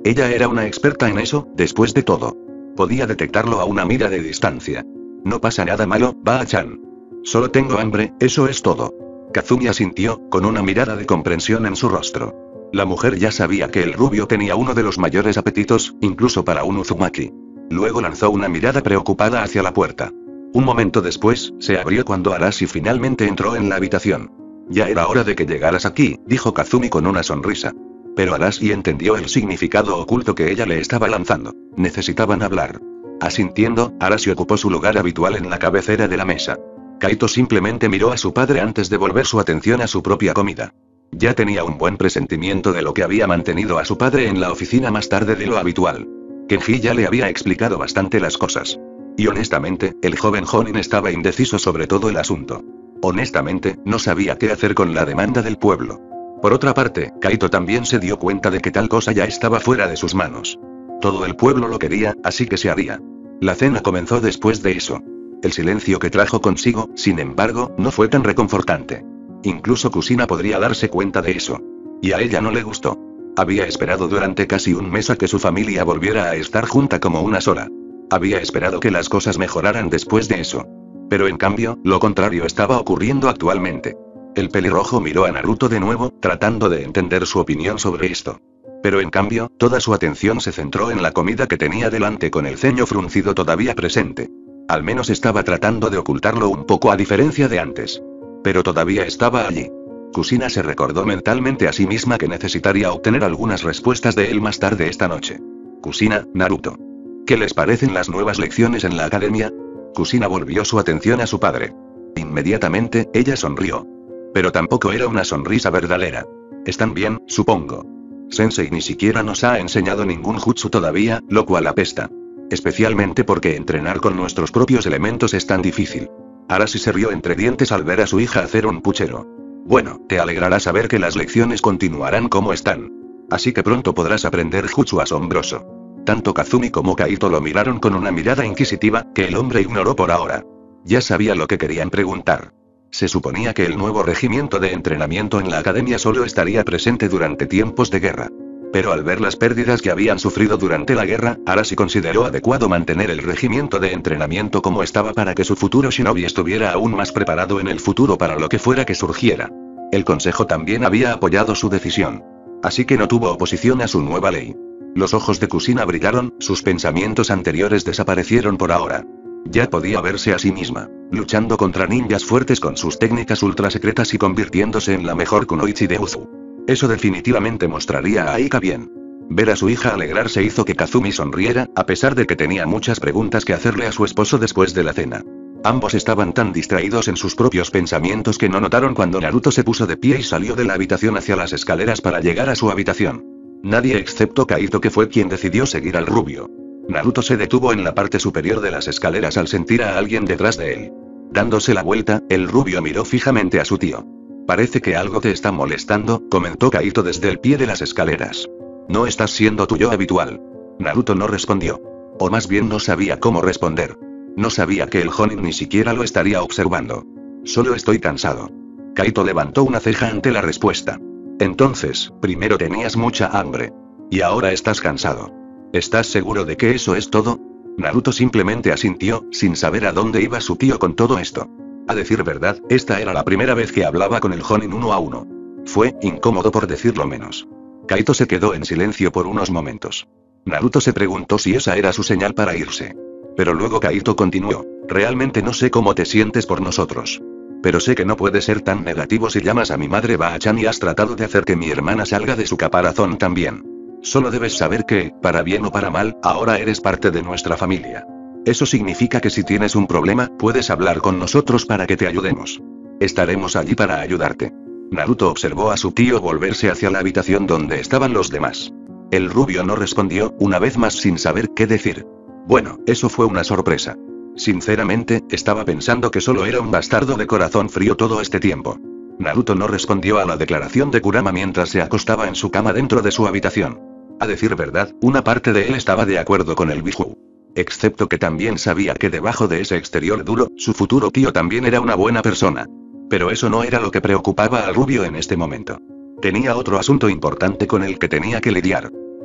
Speaker 2: Ella era una experta en eso, después de todo. Podía detectarlo a una mira de distancia. No pasa nada malo, Ba-chan. Solo tengo hambre, eso es todo. Kazumi asintió, con una mirada de comprensión en su rostro. La mujer ya sabía que el rubio tenía uno de los mayores apetitos, incluso para un Uzumaki. Luego lanzó una mirada preocupada hacia la puerta. Un momento después, se abrió cuando Arashi finalmente entró en la habitación. Ya era hora de que llegaras aquí, dijo Kazumi con una sonrisa. Pero Arashi entendió el significado oculto que ella le estaba lanzando. Necesitaban hablar. Asintiendo, Arashi ocupó su lugar habitual en la cabecera de la mesa. Kaito simplemente miró a su padre antes de volver su atención a su propia comida. Ya tenía un buen presentimiento de lo que había mantenido a su padre en la oficina más tarde de lo habitual. Kenji ya le había explicado bastante las cosas. Y honestamente, el joven Jonin estaba indeciso sobre todo el asunto. Honestamente, no sabía qué hacer con la demanda del pueblo. Por otra parte, Kaito también se dio cuenta de que tal cosa ya estaba fuera de sus manos. Todo el pueblo lo quería, así que se haría. La cena comenzó después de eso. El silencio que trajo consigo, sin embargo, no fue tan reconfortante. Incluso Kusina podría darse cuenta de eso. Y a ella no le gustó. Había esperado durante casi un mes a que su familia volviera a estar junta como una sola. Había esperado que las cosas mejoraran después de eso. Pero en cambio, lo contrario estaba ocurriendo actualmente. El pelirrojo miró a Naruto de nuevo, tratando de entender su opinión sobre esto. Pero en cambio, toda su atención se centró en la comida que tenía delante con el ceño fruncido todavía presente. Al menos estaba tratando de ocultarlo un poco a diferencia de antes. Pero todavía estaba allí. Kusina se recordó mentalmente a sí misma que necesitaría obtener algunas respuestas de él más tarde esta noche. Kusina, Naruto. ¿Qué les parecen las nuevas lecciones en la academia? Kusina volvió su atención a su padre. Inmediatamente, ella sonrió. Pero tampoco era una sonrisa verdadera. Están bien, supongo. Sensei ni siquiera nos ha enseñado ningún jutsu todavía, lo cual apesta. Especialmente porque entrenar con nuestros propios elementos es tan difícil. Arashi se rió entre dientes al ver a su hija hacer un puchero. Bueno, te alegrará saber que las lecciones continuarán como están. Así que pronto podrás aprender jutsu asombroso. Tanto Kazumi como Kaito lo miraron con una mirada inquisitiva, que el hombre ignoró por ahora. Ya sabía lo que querían preguntar. Se suponía que el nuevo regimiento de entrenamiento en la academia solo estaría presente durante tiempos de guerra. Pero al ver las pérdidas que habían sufrido durante la guerra, Arashi consideró adecuado mantener el regimiento de entrenamiento como estaba para que su futuro shinobi estuviera aún más preparado en el futuro para lo que fuera que surgiera. El consejo también había apoyado su decisión. Así que no tuvo oposición a su nueva ley. Los ojos de Kusina brillaron, sus pensamientos anteriores desaparecieron por ahora. Ya podía verse a sí misma, luchando contra ninjas fuertes con sus técnicas ultra secretas y convirtiéndose en la mejor kunoichi de Uzu. Eso definitivamente mostraría a Aika bien. Ver a su hija alegrarse hizo que Kazumi sonriera, a pesar de que tenía muchas preguntas que hacerle a su esposo después de la cena. Ambos estaban tan distraídos en sus propios pensamientos que no notaron cuando Naruto se puso de pie y salió de la habitación hacia las escaleras para llegar a su habitación. Nadie excepto Kaito, que fue quien decidió seguir al rubio. Naruto se detuvo en la parte superior de las escaleras al sentir a alguien detrás de él. Dándose la vuelta, el rubio miró fijamente a su tío. Parece que algo te está molestando, comentó Kaito desde el pie de las escaleras. No estás siendo tu yo habitual. Naruto no respondió. O más bien no sabía cómo responder. No sabía que el Jonin ni siquiera lo estaría observando. Solo estoy cansado. Kaito levantó una ceja ante la respuesta. Entonces, primero tenías mucha hambre. Y ahora estás cansado. ¿Estás seguro de que eso es todo? Naruto simplemente asintió, sin saber a dónde iba su tío con todo esto. A decir verdad, esta era la primera vez que hablaba con el Jonin uno a uno. Fue incómodo por decirlo menos. Kaito se quedó en silencio por unos momentos. Naruto se preguntó si esa era su señal para irse. Pero luego Kaito continuó, realmente no sé cómo te sientes por nosotros. Pero sé que no puedes ser tan negativo si llamas a mi madre Ba-chan y has tratado de hacer que mi hermana salga de su caparazón también. Solo debes saber que, para bien o para mal, ahora eres parte de nuestra familia. Eso significa que si tienes un problema, puedes hablar con nosotros para que te ayudemos. Estaremos allí para ayudarte. Naruto observó a su tío volverse hacia la habitación donde estaban los demás. El rubio no respondió, una vez más sin saber qué decir. Bueno, eso fue una sorpresa. Sinceramente, estaba pensando que solo era un bastardo de corazón frío todo este tiempo. Naruto no respondió a la declaración de Kurama mientras se acostaba en su cama dentro de su habitación. A decir verdad, una parte de él estaba de acuerdo con el Biju. Excepto que también sabía que debajo de ese exterior duro, su futuro tío también era una buena persona. Pero eso no era lo que preocupaba al rubio en este momento. Tenía otro asunto importante con el que tenía que lidiar.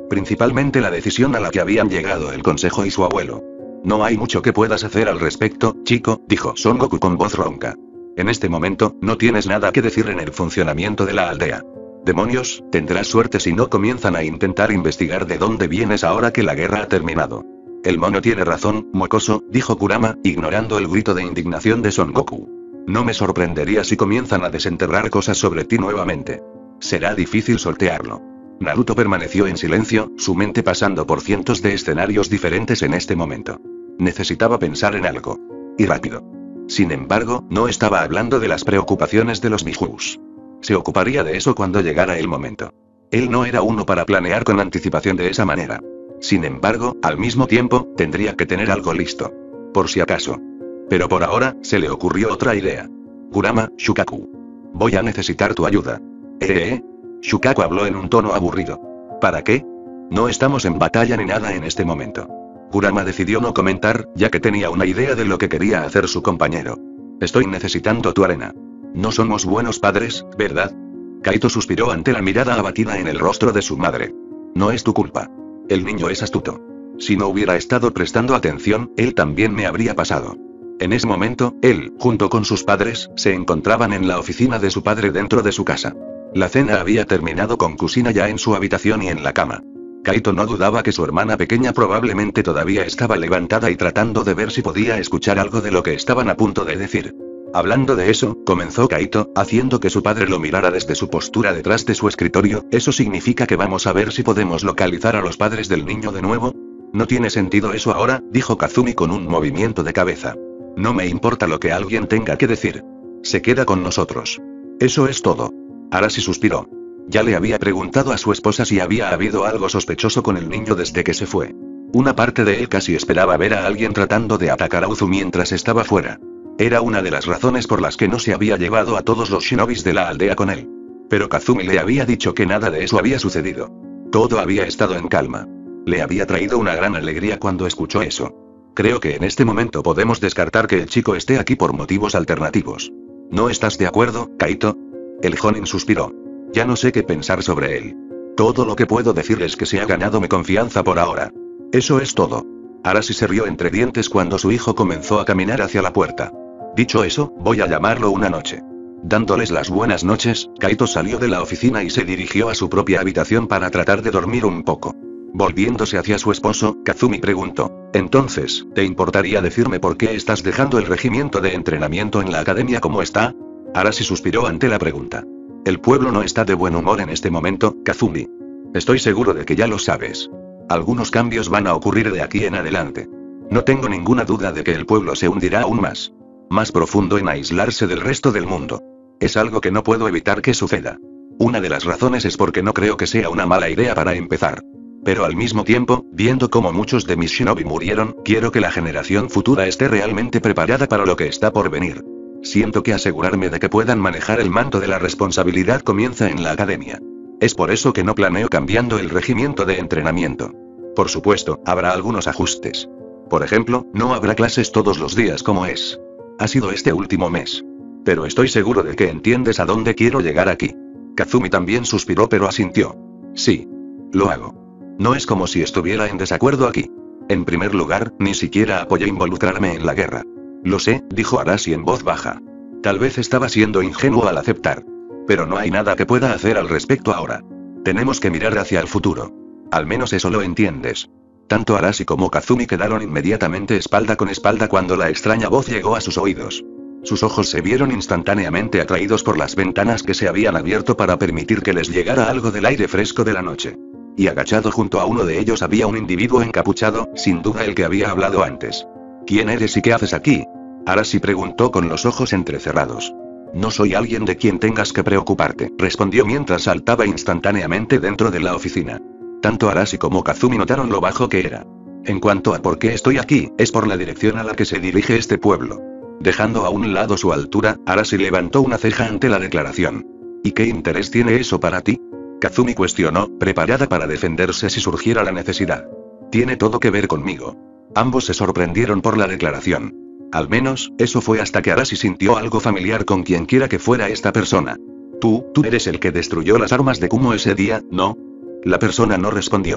Speaker 2: Principalmente la decisión a la que habían llegado el consejo y su abuelo. No hay mucho que puedas hacer al respecto, chico, dijo Son Goku con voz ronca. En este momento, no tienes nada que decir en el funcionamiento de la aldea. Demonios, tendrás suerte si no comienzan a intentar investigar de dónde vienes ahora que la guerra ha terminado. El mono tiene razón, mocoso, dijo Kurama, ignorando el grito de indignación de Son Goku. No me sorprendería si comienzan a desenterrar cosas sobre ti nuevamente. Será difícil sortearlo. Naruto permaneció en silencio, su mente pasando por cientos de escenarios diferentes en este momento. Necesitaba pensar en algo. Y rápido. Sin embargo, no estaba hablando de las preocupaciones de los Bijus. Se ocuparía de eso cuando llegara el momento. Él no era uno para planear con anticipación de esa manera. Sin embargo, al mismo tiempo, tendría que tener algo listo. Por si acaso. Pero por ahora, se le ocurrió otra idea. Kurama, Shukaku. Voy a necesitar tu ayuda. ¿Eh? eh? Shukaku habló en un tono aburrido. ¿Para qué? No estamos en batalla ni nada en este momento. Kurama decidió no comentar, ya que tenía una idea de lo que quería hacer su compañero. Estoy necesitando tu arena. No somos buenos padres, ¿verdad? Kaito suspiró ante la mirada abatida en el rostro de su madre. No es tu culpa. El niño es astuto. Si no hubiera estado prestando atención, él también me habría pasado. En ese momento, él, junto con sus padres, se encontraban en la oficina de su padre dentro de su casa. La cena había terminado con Kusina ya en su habitación y en la cama. Kaito no dudaba que su hermana pequeña probablemente todavía estaba levantada y tratando de ver si podía escuchar algo de lo que estaban a punto de decir. Hablando de eso, comenzó Kaito, haciendo que su padre lo mirara desde su postura detrás de su escritorio. ¿Eso significa que vamos a ver si podemos localizar a los padres del niño de nuevo? No tiene sentido eso ahora, dijo Kazumi con un movimiento de cabeza. No me importa lo que alguien tenga que decir. Se queda con nosotros. Eso es todo. Arashi suspiró. Ya le había preguntado a su esposa si había habido algo sospechoso con el niño desde que se fue. Una parte de él casi esperaba ver a alguien tratando de atacar a Uzu mientras estaba fuera. Era una de las razones por las que no se había llevado a todos los shinobis de la aldea con él. Pero Kazumi le había dicho que nada de eso había sucedido. Todo había estado en calma. Le había traído una gran alegría cuando escuchó eso. Creo que en este momento podemos descartar que el chico esté aquí por motivos alternativos. ¿No estás de acuerdo, Kaito? El Jonin suspiró. Ya no sé qué pensar sobre él. Todo lo que puedo decir es que se ha ganado mi confianza por ahora. Eso es todo. Arashi se rió entre dientes cuando su hijo comenzó a caminar hacia la puerta. Dicho eso, voy a llamarlo una noche. Dándoles las buenas noches, Kaito salió de la oficina y se dirigió a su propia habitación para tratar de dormir un poco. Volviéndose hacia su esposo, Kazumi preguntó, entonces, ¿te importaría decirme por qué estás dejando el regimiento de entrenamiento en la academia como está? Arashi suspiró ante la pregunta. El pueblo no está de buen humor en este momento, Kazumi. Estoy seguro de que ya lo sabes. Algunos cambios van a ocurrir de aquí en adelante. No tengo ninguna duda de que el pueblo se hundirá aún más. Más profundo en aislarse del resto del mundo. Es algo que no puedo evitar que suceda. Una de las razones es porque no creo que sea una mala idea para empezar. Pero al mismo tiempo, viendo cómo muchos de mis shinobi murieron, quiero que la generación futura esté realmente preparada para lo que está por venir. Siento que asegurarme de que puedan manejar el manto de la responsabilidad comienza en la academia. Es por eso que no planeo cambiando el regimiento de entrenamiento. Por supuesto, habrá algunos ajustes. Por ejemplo, no habrá clases todos los días como es. Ha sido este último mes. Pero estoy seguro de que entiendes a dónde quiero llegar aquí. Kazumi también suspiró pero asintió. Sí. Lo hago. No es como si estuviera en desacuerdo aquí. En primer lugar, ni siquiera apoyé involucrarme en la guerra. Lo sé, dijo Arashi en voz baja. Tal vez estaba siendo ingenuo al aceptar. Pero no hay nada que pueda hacer al respecto ahora. Tenemos que mirar hacia el futuro. Al menos eso lo entiendes. Tanto Arashi como Kazumi quedaron inmediatamente espalda con espalda cuando la extraña voz llegó a sus oídos. Sus ojos se vieron instantáneamente atraídos por las ventanas que se habían abierto para permitir que les llegara algo del aire fresco de la noche. Y agachado junto a uno de ellos había un individuo encapuchado, sin duda el que había hablado antes. ¿Quién eres y qué haces aquí? Arashi preguntó con los ojos entrecerrados. No soy alguien de quien tengas que preocuparte, respondió mientras saltaba instantáneamente dentro de la oficina. Tanto Arashi como Kazumi notaron lo bajo que era. En cuanto a por qué estoy aquí, es por la dirección a la que se dirige este pueblo. Dejando a un lado su altura, Arashi levantó una ceja ante la declaración. ¿Y qué interés tiene eso para ti? Kazumi cuestionó, preparada para defenderse si surgiera la necesidad. Tiene todo que ver conmigo. Ambos se sorprendieron por la declaración. Al menos, eso fue hasta que Arashi sintió algo familiar con quien quiera que fuera esta persona. Tú, tú eres el que destruyó las armas de Kumo ese día, ¿no? La persona no respondió.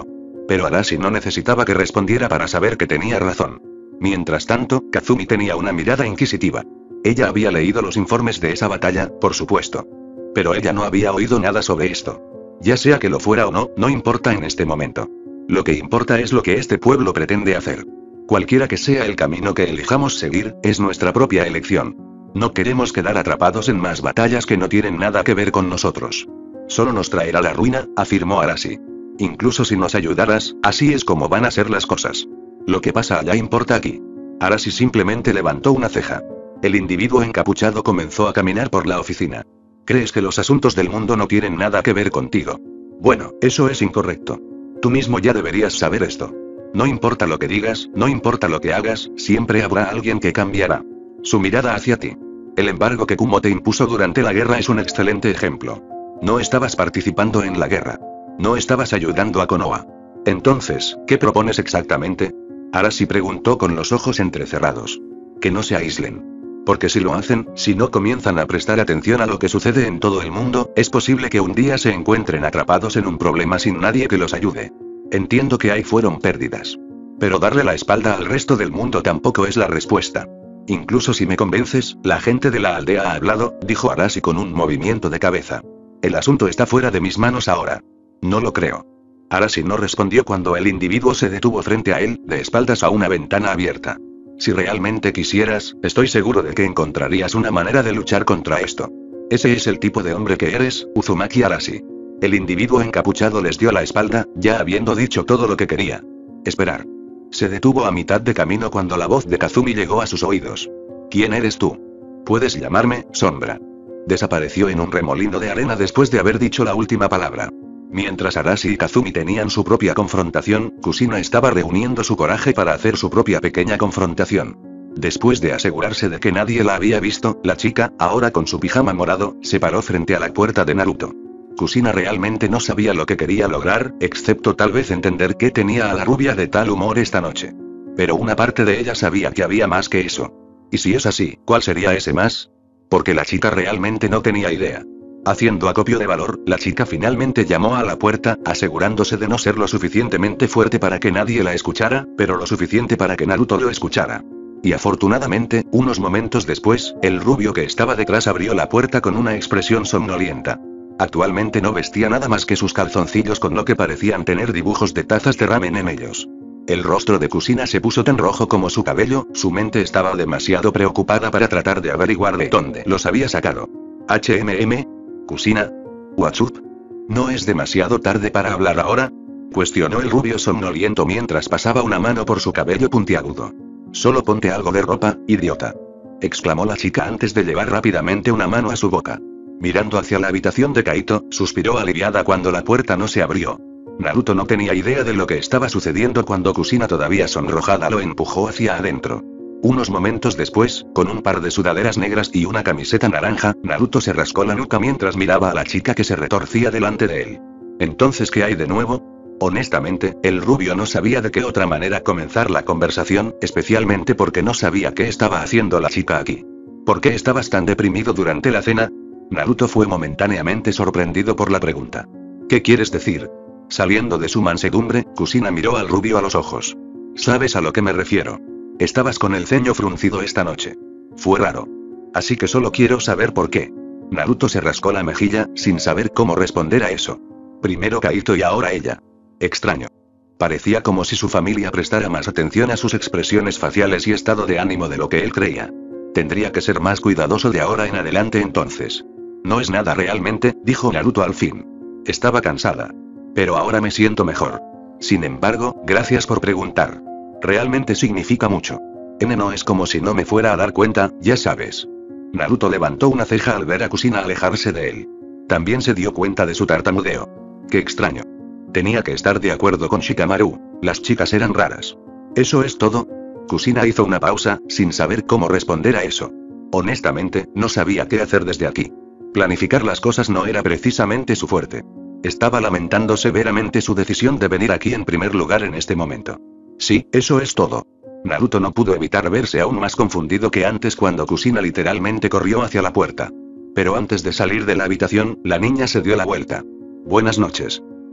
Speaker 2: Pero Arashi no necesitaba que respondiera para saber que tenía razón. Mientras tanto, Kazumi tenía una mirada inquisitiva. Ella había leído los informes de esa batalla, por supuesto. Pero ella no había oído nada sobre esto. Ya sea que lo fuera o no, no importa en este momento. Lo que importa es lo que este pueblo pretende hacer. Cualquiera que sea el camino que elijamos seguir, es nuestra propia elección. No queremos quedar atrapados en más batallas que no tienen nada que ver con nosotros. Solo nos traerá la ruina, afirmó Arashi. Incluso si nos ayudaras, así es como van a ser las cosas. Lo que pasa allá importa aquí. Arashi simplemente levantó una ceja. El individuo encapuchado comenzó a caminar por la oficina. ¿Crees que los asuntos del mundo no tienen nada que ver contigo? Bueno, eso es incorrecto. Tú mismo ya deberías saber esto. No importa lo que digas, no importa lo que hagas, siempre habrá alguien que cambiará su mirada hacia ti. El embargo que Kumo te impuso durante la guerra es un excelente ejemplo. No estabas participando en la guerra. No estabas ayudando a Konoha. Entonces, ¿qué propones exactamente? Arashi preguntó con los ojos entrecerrados. Que no se aíslen. Porque si lo hacen, si no comienzan a prestar atención a lo que sucede en todo el mundo, es posible que un día se encuentren atrapados en un problema sin nadie que los ayude. Entiendo que ahí fueron pérdidas. Pero darle la espalda al resto del mundo tampoco es la respuesta. Incluso si me convences, la gente de la aldea ha hablado, dijo Arashi con un movimiento de cabeza. El asunto está fuera de mis manos ahora. No lo creo. Arashi no respondió cuando el individuo se detuvo frente a él, de espaldas a una ventana abierta. Si realmente quisieras, estoy seguro de que encontrarías una manera de luchar contra esto. Ese es el tipo de hombre que eres, Uzumaki Arashi. El individuo encapuchado les dio la espalda, ya habiendo dicho todo lo que quería. Esperar. Se detuvo a mitad de camino cuando la voz de Kazumi llegó a sus oídos. ¿Quién eres tú? Puedes llamarme, Sombra. Desapareció en un remolino de arena después de haber dicho la última palabra. Mientras Arashi y Kazumi tenían su propia confrontación, Kusina estaba reuniendo su coraje para hacer su propia pequeña confrontación. Después de asegurarse de que nadie la había visto, la chica, ahora con su pijama morado, se paró frente a la puerta de Naruto. Kusina realmente no sabía lo que quería lograr, excepto tal vez entender qué tenía a la rubia de tal humor esta noche. Pero una parte de ella sabía que había más que eso. Y si es así, ¿cuál sería ese más? Porque la chica realmente no tenía idea. Haciendo acopio de valor, la chica finalmente llamó a la puerta, asegurándose de no ser lo suficientemente fuerte para que nadie la escuchara, pero lo suficiente para que Naruto lo escuchara. Y afortunadamente, unos momentos después, el rubio que estaba detrás abrió la puerta con una expresión somnolienta. Actualmente no vestía nada más que sus calzoncillos con lo que parecían tener dibujos de tazas de ramen en ellos. El rostro de Kusina se puso tan rojo como su cabello, su mente estaba demasiado preocupada para tratar de averiguar de dónde los había sacado. H M M. Kusina. What's up? ¿No es demasiado tarde para hablar ahora? Cuestionó el rubio somnoliento mientras pasaba una mano por su cabello puntiagudo. Solo ponte algo de ropa, idiota. Exclamó la chica antes de llevar rápidamente una mano a su boca. Mirando hacia la habitación de Kaito, suspiró aliviada cuando la puerta no se abrió. Naruto no tenía idea de lo que estaba sucediendo cuando Kusina todavía sonrojada lo empujó hacia adentro. Unos momentos después, con un par de sudaderas negras y una camiseta naranja, Naruto se rascó la nuca mientras miraba a la chica que se retorcía delante de él. ¿Entonces qué hay de nuevo? Honestamente, el rubio no sabía de qué otra manera comenzar la conversación, especialmente porque no sabía qué estaba haciendo la chica aquí. ¿Por qué estabas tan deprimido durante la cena? Naruto fue momentáneamente sorprendido por la pregunta. ¿Qué quieres decir? Saliendo de su mansedumbre, Kusina miró al rubio a los ojos. ¿Sabes a lo que me refiero? Estabas con el ceño fruncido esta noche. Fue raro. Así que solo quiero saber por qué. Naruto se rascó la mejilla, sin saber cómo responder a eso. Primero Kaito y ahora ella. Extraño. Parecía como si su familia prestara más atención a sus expresiones faciales y estado de ánimo de lo que él creía. Tendría que ser más cuidadoso de ahora en adelante entonces. No es nada realmente, dijo Naruto al fin. Estaba cansada. Pero ahora me siento mejor. Sin embargo, gracias por preguntar. Realmente significa mucho. N no es como si no me fuera a dar cuenta, ya sabes. Naruto levantó una ceja al ver a Kusina alejarse de él. También se dio cuenta de su tartamudeo. Qué extraño. Tenía que estar de acuerdo con Shikamaru. Las chicas eran raras. ¿Eso es todo? Kusina hizo una pausa, sin saber cómo responder a eso. Honestamente, no sabía qué hacer desde aquí. Planificar las cosas no era precisamente su fuerte. Estaba lamentando severamente su decisión de venir aquí en primer lugar en este momento. Sí, eso es todo. Naruto no pudo evitar verse aún más confundido que antes cuando Kusina literalmente corrió hacia la puerta. Pero antes de salir de la habitación, la niña se dio la vuelta. Buenas noches.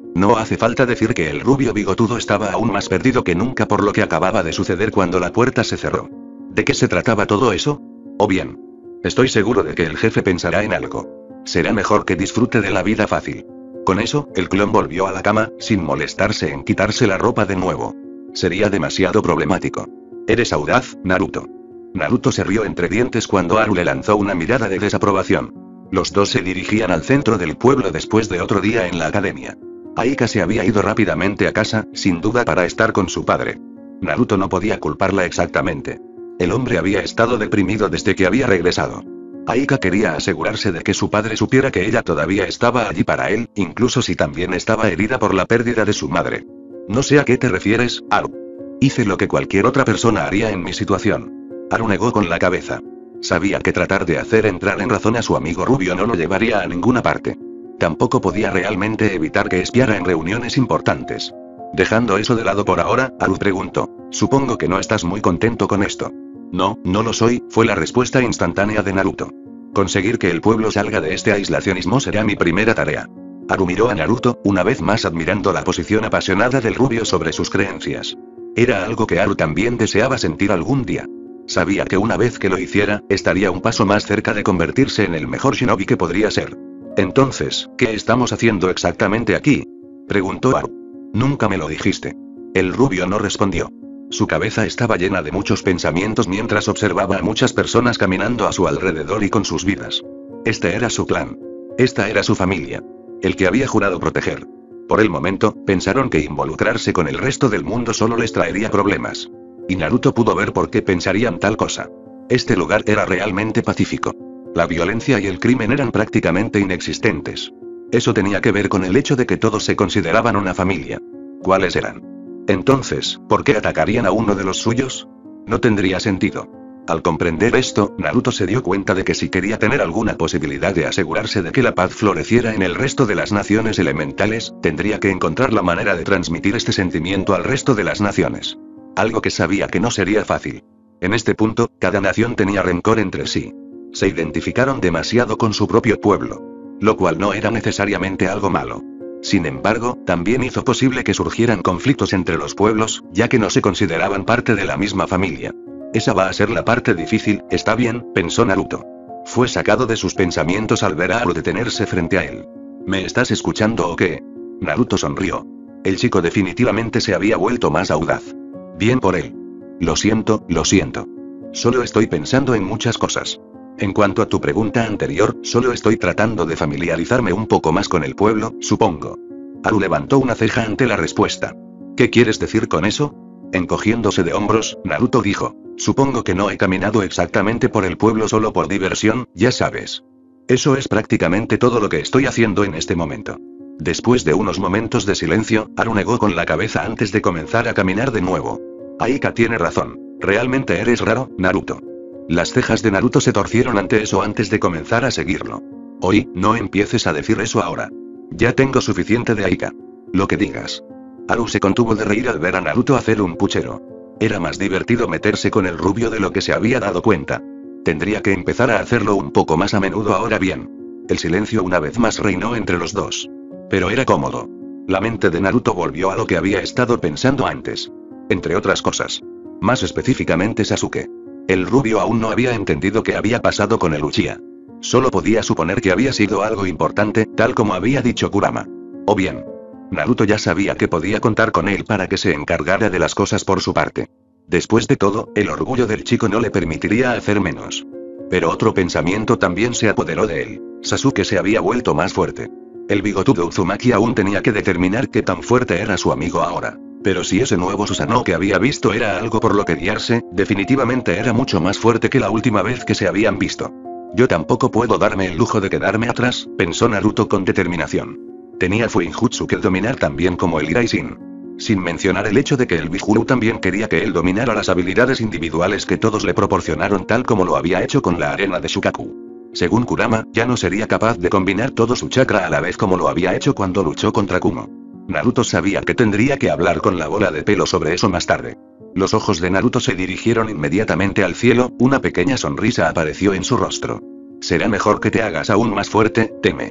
Speaker 2: No hace falta decir que el rubio bigotudo estaba aún más perdido que nunca por lo que acababa de suceder cuando la puerta se cerró. ¿De qué se trataba todo eso? O bien, estoy seguro de que el jefe pensará en algo. Será mejor que disfrute de la vida fácil. Con eso, el clon volvió a la cama, sin molestarse en quitarse la ropa de nuevo. Sería demasiado problemático. ¿Eres audaz, Naruto? Naruto se rió entre dientes cuando Haru le lanzó una mirada de desaprobación. Los dos se dirigían al centro del pueblo después de otro día en la academia. Aika se había ido rápidamente a casa, sin duda para estar con su padre. Naruto no podía culparla exactamente. El hombre había estado deprimido desde que había regresado. Aika quería asegurarse de que su padre supiera que ella todavía estaba allí para él, incluso si también estaba herida por la pérdida de su madre. No sé a qué te refieres, Haru. Hice lo que cualquier otra persona haría en mi situación. Haru negó con la cabeza. Sabía que tratar de hacer entrar en razón a su amigo rubio no lo llevaría a ninguna parte. Tampoco podía realmente evitar que espiara en reuniones importantes. Dejando eso de lado por ahora, Haru preguntó: supongo que no estás muy contento con esto. No, no lo soy, fue la respuesta instantánea de Naruto. Conseguir que el pueblo salga de este aislacionismo será mi primera tarea. Haru miró a Naruto, una vez más admirando la posición apasionada del rubio sobre sus creencias. Era algo que Haru también deseaba sentir algún día. Sabía que una vez que lo hiciera, estaría un paso más cerca de convertirse en el mejor shinobi que podría ser. Entonces, ¿qué estamos haciendo exactamente aquí?, preguntó Haru. Nunca me lo dijiste. El rubio no respondió. Su cabeza estaba llena de muchos pensamientos mientras observaba a muchas personas caminando a su alrededor y con sus vidas. Este era su clan. Esta era su familia. El que había jurado proteger. Por el momento, pensaron que involucrarse con el resto del mundo solo les traería problemas. Y Naruto pudo ver por qué pensarían tal cosa. Este lugar era realmente pacífico. La violencia y el crimen eran prácticamente inexistentes. Eso tenía que ver con el hecho de que todos se consideraban una familia. ¿Cuáles eran? Entonces, ¿por qué atacarían a uno de los suyos? No tendría sentido. Al comprender esto, Naruto se dio cuenta de que si quería tener alguna posibilidad de asegurarse de que la paz floreciera en el resto de las naciones elementales, tendría que encontrar la manera de transmitir este sentimiento al resto de las naciones. Algo que sabía que no sería fácil. En este punto, cada nación tenía rencor entre sí. Se identificaron demasiado con su propio pueblo. Lo cual no era necesariamente algo malo. Sin embargo, también hizo posible que surgieran conflictos entre los pueblos, ya que no se consideraban parte de la misma familia. Esa va a ser la parte difícil, está bien, pensó Naruto. Fue sacado de sus pensamientos al ver a Haru detenerse frente a él. ¿Me estás escuchando o qué? Naruto sonrió. El chico definitivamente se había vuelto más audaz. Bien por él. Lo siento, lo siento. Solo estoy pensando en muchas cosas. En cuanto a tu pregunta anterior, solo estoy tratando de familiarizarme un poco más con el pueblo, supongo. Haru levantó una ceja ante la respuesta. ¿Qué quieres decir con eso? Encogiéndose de hombros, Naruto dijo: supongo que no he caminado exactamente por el pueblo solo por diversión, ya sabes. Eso es prácticamente todo lo que estoy haciendo en este momento. Después de unos momentos de silencio, Haru negó con la cabeza antes de comenzar a caminar de nuevo. Aika tiene razón. Realmente eres raro, Naruto. Las cejas de Naruto se torcieron ante eso antes de comenzar a seguirlo. Oye, no empieces a decir eso ahora. Ya tengo suficiente de Aika. Lo que digas. Haru se contuvo de reír al ver a Naruto hacer un puchero. Era más divertido meterse con el rubio de lo que se había dado cuenta. Tendría que empezar a hacerlo un poco más a menudo ahora bien. El silencio una vez más reinó entre los dos. Pero era cómodo. La mente de Naruto volvió a lo que había estado pensando antes. Entre otras cosas. Más específicamente Sasuke. El rubio aún no había entendido qué había pasado con el Uchiha. Solo podía suponer que había sido algo importante, tal como había dicho Kurama. O bien, Naruto ya sabía que podía contar con él para que se encargara de las cosas por su parte. Después de todo, el orgullo del chico no le permitiría hacer menos. Pero otro pensamiento también se apoderó de él. Sasuke se había vuelto más fuerte. El bigotudo Uzumaki aún tenía que determinar qué tan fuerte era su amigo ahora. Pero si ese nuevo Susanoo que había visto era algo por lo que guiarse, definitivamente era mucho más fuerte que la última vez que se habían visto. Yo tampoco puedo darme el lujo de quedarme atrás, pensó Naruto con determinación. Tenía Fuinjutsu que dominar también como el Iraishin. Sin mencionar el hecho de que el Bihuru también quería que él dominara las habilidades individuales que todos le proporcionaron tal como lo había hecho con la arena de Shukaku. Según Kurama, ya no sería capaz de combinar todo su chakra a la vez como lo había hecho cuando luchó contra Kumo. Naruto sabía que tendría que hablar con la bola de pelo sobre eso más tarde. Los ojos de Naruto se dirigieron inmediatamente al cielo, una pequeña sonrisa apareció en su rostro. Será mejor que te hagas aún más fuerte, teme.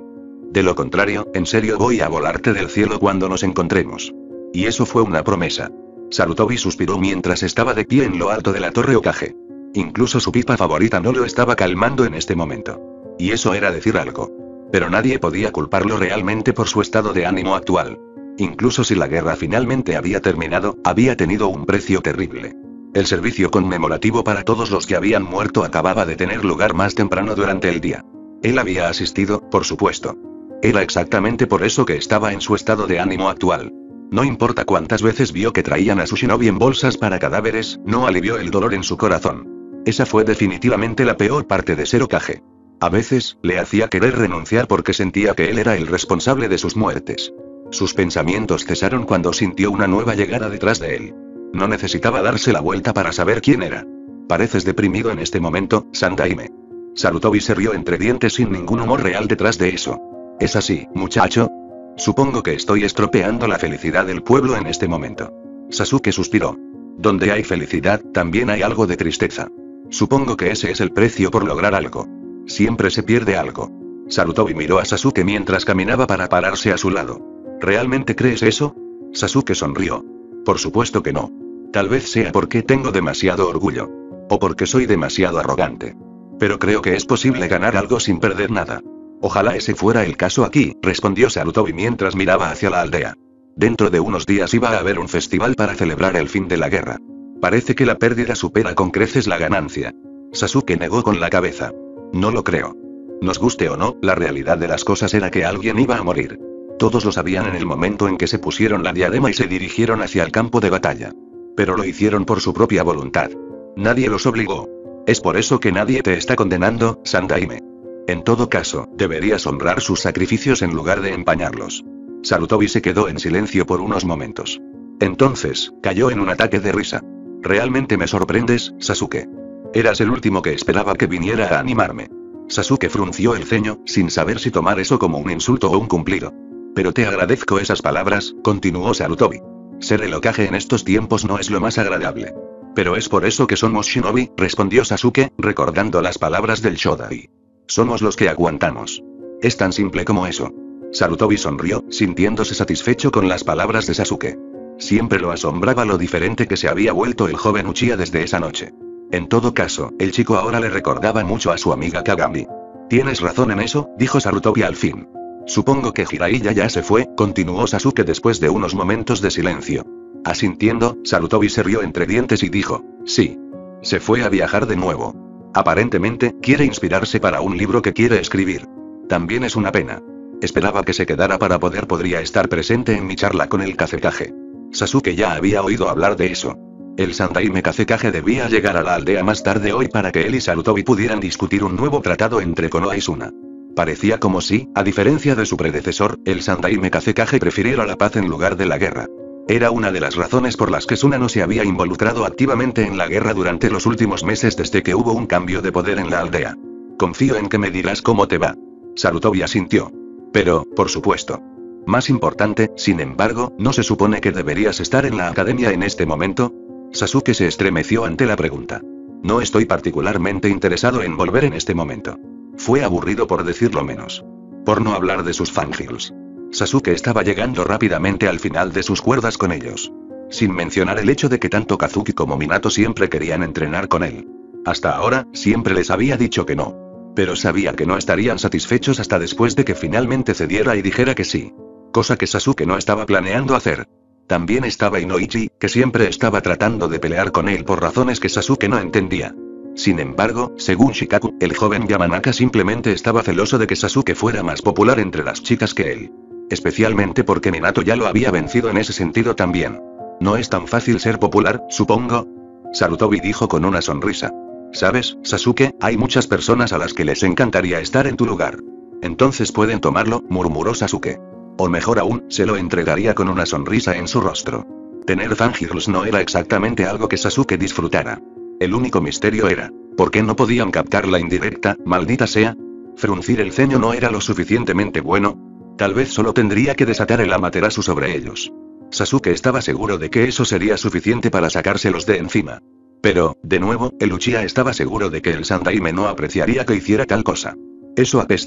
Speaker 2: De lo contrario, en serio voy a volarte del cielo cuando nos encontremos. Y eso fue una promesa. Sarutobi suspiró mientras estaba de pie en lo alto de la torre Hokage. Incluso su pipa favorita no lo estaba calmando en este momento. Y eso era decir algo. Pero nadie podía culparlo realmente por su estado de ánimo actual. Incluso si la guerra finalmente había terminado, había tenido un precio terrible. El servicio conmemorativo para todos los que habían muerto acababa de tener lugar más temprano durante el día. Él había asistido, por supuesto. Era exactamente por eso que estaba en su estado de ánimo actual. No importa cuántas veces vio que traían a su shinobi en bolsas para cadáveres, no alivió el dolor en su corazón. Esa fue definitivamente la peor parte de ser Hokage. A veces, le hacía querer renunciar porque sentía que él era el responsable de sus muertes. Sus pensamientos cesaron cuando sintió una nueva llegada detrás de él. No necesitaba darse la vuelta para saber quién era. Pareces deprimido en este momento, Sandaime. Sarutobi se rió entre dientes sin ningún humor real detrás de eso. ¿Es así, muchacho? Supongo que estoy estropeando la felicidad del pueblo en este momento. Sasuke suspiró. Donde hay felicidad, también hay algo de tristeza. Supongo que ese es el precio por lograr algo. Siempre se pierde algo. Sarutobi miró a Sasuke mientras caminaba para pararse a su lado. ¿Realmente crees eso? Sasuke sonrió. Por supuesto que no. Tal vez sea porque tengo demasiado orgullo. O porque soy demasiado arrogante. Pero creo que es posible ganar algo sin perder nada. Ojalá ese fuera el caso aquí, respondió Sarutobi mientras miraba hacia la aldea. Dentro de unos días iba a haber un festival para celebrar el fin de la guerra. Parece que la pérdida supera con creces la ganancia. Sasuke negó con la cabeza. No lo creo. Nos guste o no, la realidad de las cosas era que alguien iba a morir. Todos lo sabían en el momento en que se pusieron la diadema y se dirigieron hacia el campo de batalla. Pero lo hicieron por su propia voluntad. Nadie los obligó. Es por eso que nadie te está condenando, Sandaime. En todo caso, deberías honrar sus sacrificios en lugar de empañarlos. Sarutobi se quedó en silencio por unos momentos. Entonces, cayó en un ataque de risa. Realmente me sorprendes, Sasuke. Eras el último que esperaba que viniera a animarme. Sasuke frunció el ceño, sin saber si tomar eso como un insulto o un cumplido. Pero te agradezco esas palabras, continuó Sarutobi. Ser el Hokage en estos tiempos no es lo más agradable. Pero es por eso que somos shinobi, respondió Sasuke, recordando las palabras del Shodai. Somos los que aguantamos. Es tan simple como eso. Sarutobi sonrió, sintiéndose satisfecho con las palabras de Sasuke. Siempre lo asombraba lo diferente que se había vuelto el joven Uchiha desde esa noche. En todo caso, el chico ahora le recordaba mucho a su amiga Kagami. Tienes razón en eso, dijo Sarutobi al fin. Supongo que Jiraiya ya se fue, continuó Sasuke después de unos momentos de silencio. Asintiendo, Sarutobi se rió entre dientes y dijo, sí. Se fue a viajar de nuevo. Aparentemente, quiere inspirarse para un libro que quiere escribir. También es una pena. Esperaba que se quedara para poder podría estar presente en mi charla con el Kazekage. Sasuke ya había oído hablar de eso. El Sandaime Kazekage debía llegar a la aldea más tarde hoy para que él y Sarutobi pudieran discutir un nuevo tratado entre Konoha y Suna. Parecía como si, a diferencia de su predecesor, el Sandaime Kazekage prefiriera la paz en lugar de la guerra. Era una de las razones por las que Suna no se había involucrado activamente en la guerra durante los últimos meses desde que hubo un cambio de poder en la aldea. Confío en que me dirás cómo te va. Sarutobi asintió. Pero, por supuesto. Más importante, sin embargo, ¿no se supone que deberías estar en la academia en este momento? Sasuke se estremeció ante la pregunta. No estoy particularmente interesado en volver en este momento. Fue aburrido por decirlo menos. Por no hablar de sus fangirls. Sasuke estaba llegando rápidamente al final de sus cuerdas con ellos. Sin mencionar el hecho de que tanto Kazuki como Minato siempre querían entrenar con él. Hasta ahora, siempre les había dicho que no. Pero sabía que no estarían satisfechos hasta después de que finalmente cediera y dijera que sí. Cosa que Sasuke no estaba planeando hacer. También estaba Inoichi, que siempre estaba tratando de pelear con él por razones que Sasuke no entendía. Sin embargo, según Shikaku, el joven Yamanaka simplemente estaba celoso de que Sasuke fuera más popular entre las chicas que él. Especialmente porque Minato ya lo había vencido en ese sentido también. No es tan fácil ser popular, supongo. Sarutobi dijo con una sonrisa. ¿Sabes, Sasuke? Hay muchas personas a las que les encantaría estar en tu lugar. Entonces pueden tomarlo, murmuró Sasuke. O mejor aún, se lo entregaría con una sonrisa en su rostro. Tener fangirls no era exactamente algo que Sasuke disfrutara. El único misterio era, ¿por qué no podían captar la indirecta, maldita sea? ¿Fruncir el ceño no era lo suficientemente bueno? Tal vez solo tendría que desatar el Amaterasu sobre ellos. Sasuke estaba seguro de que eso sería suficiente para sacárselos de encima. Pero, de nuevo, el Uchiha estaba seguro de que el Sandaime no apreciaría que hiciera tal cosa. Eso apesta.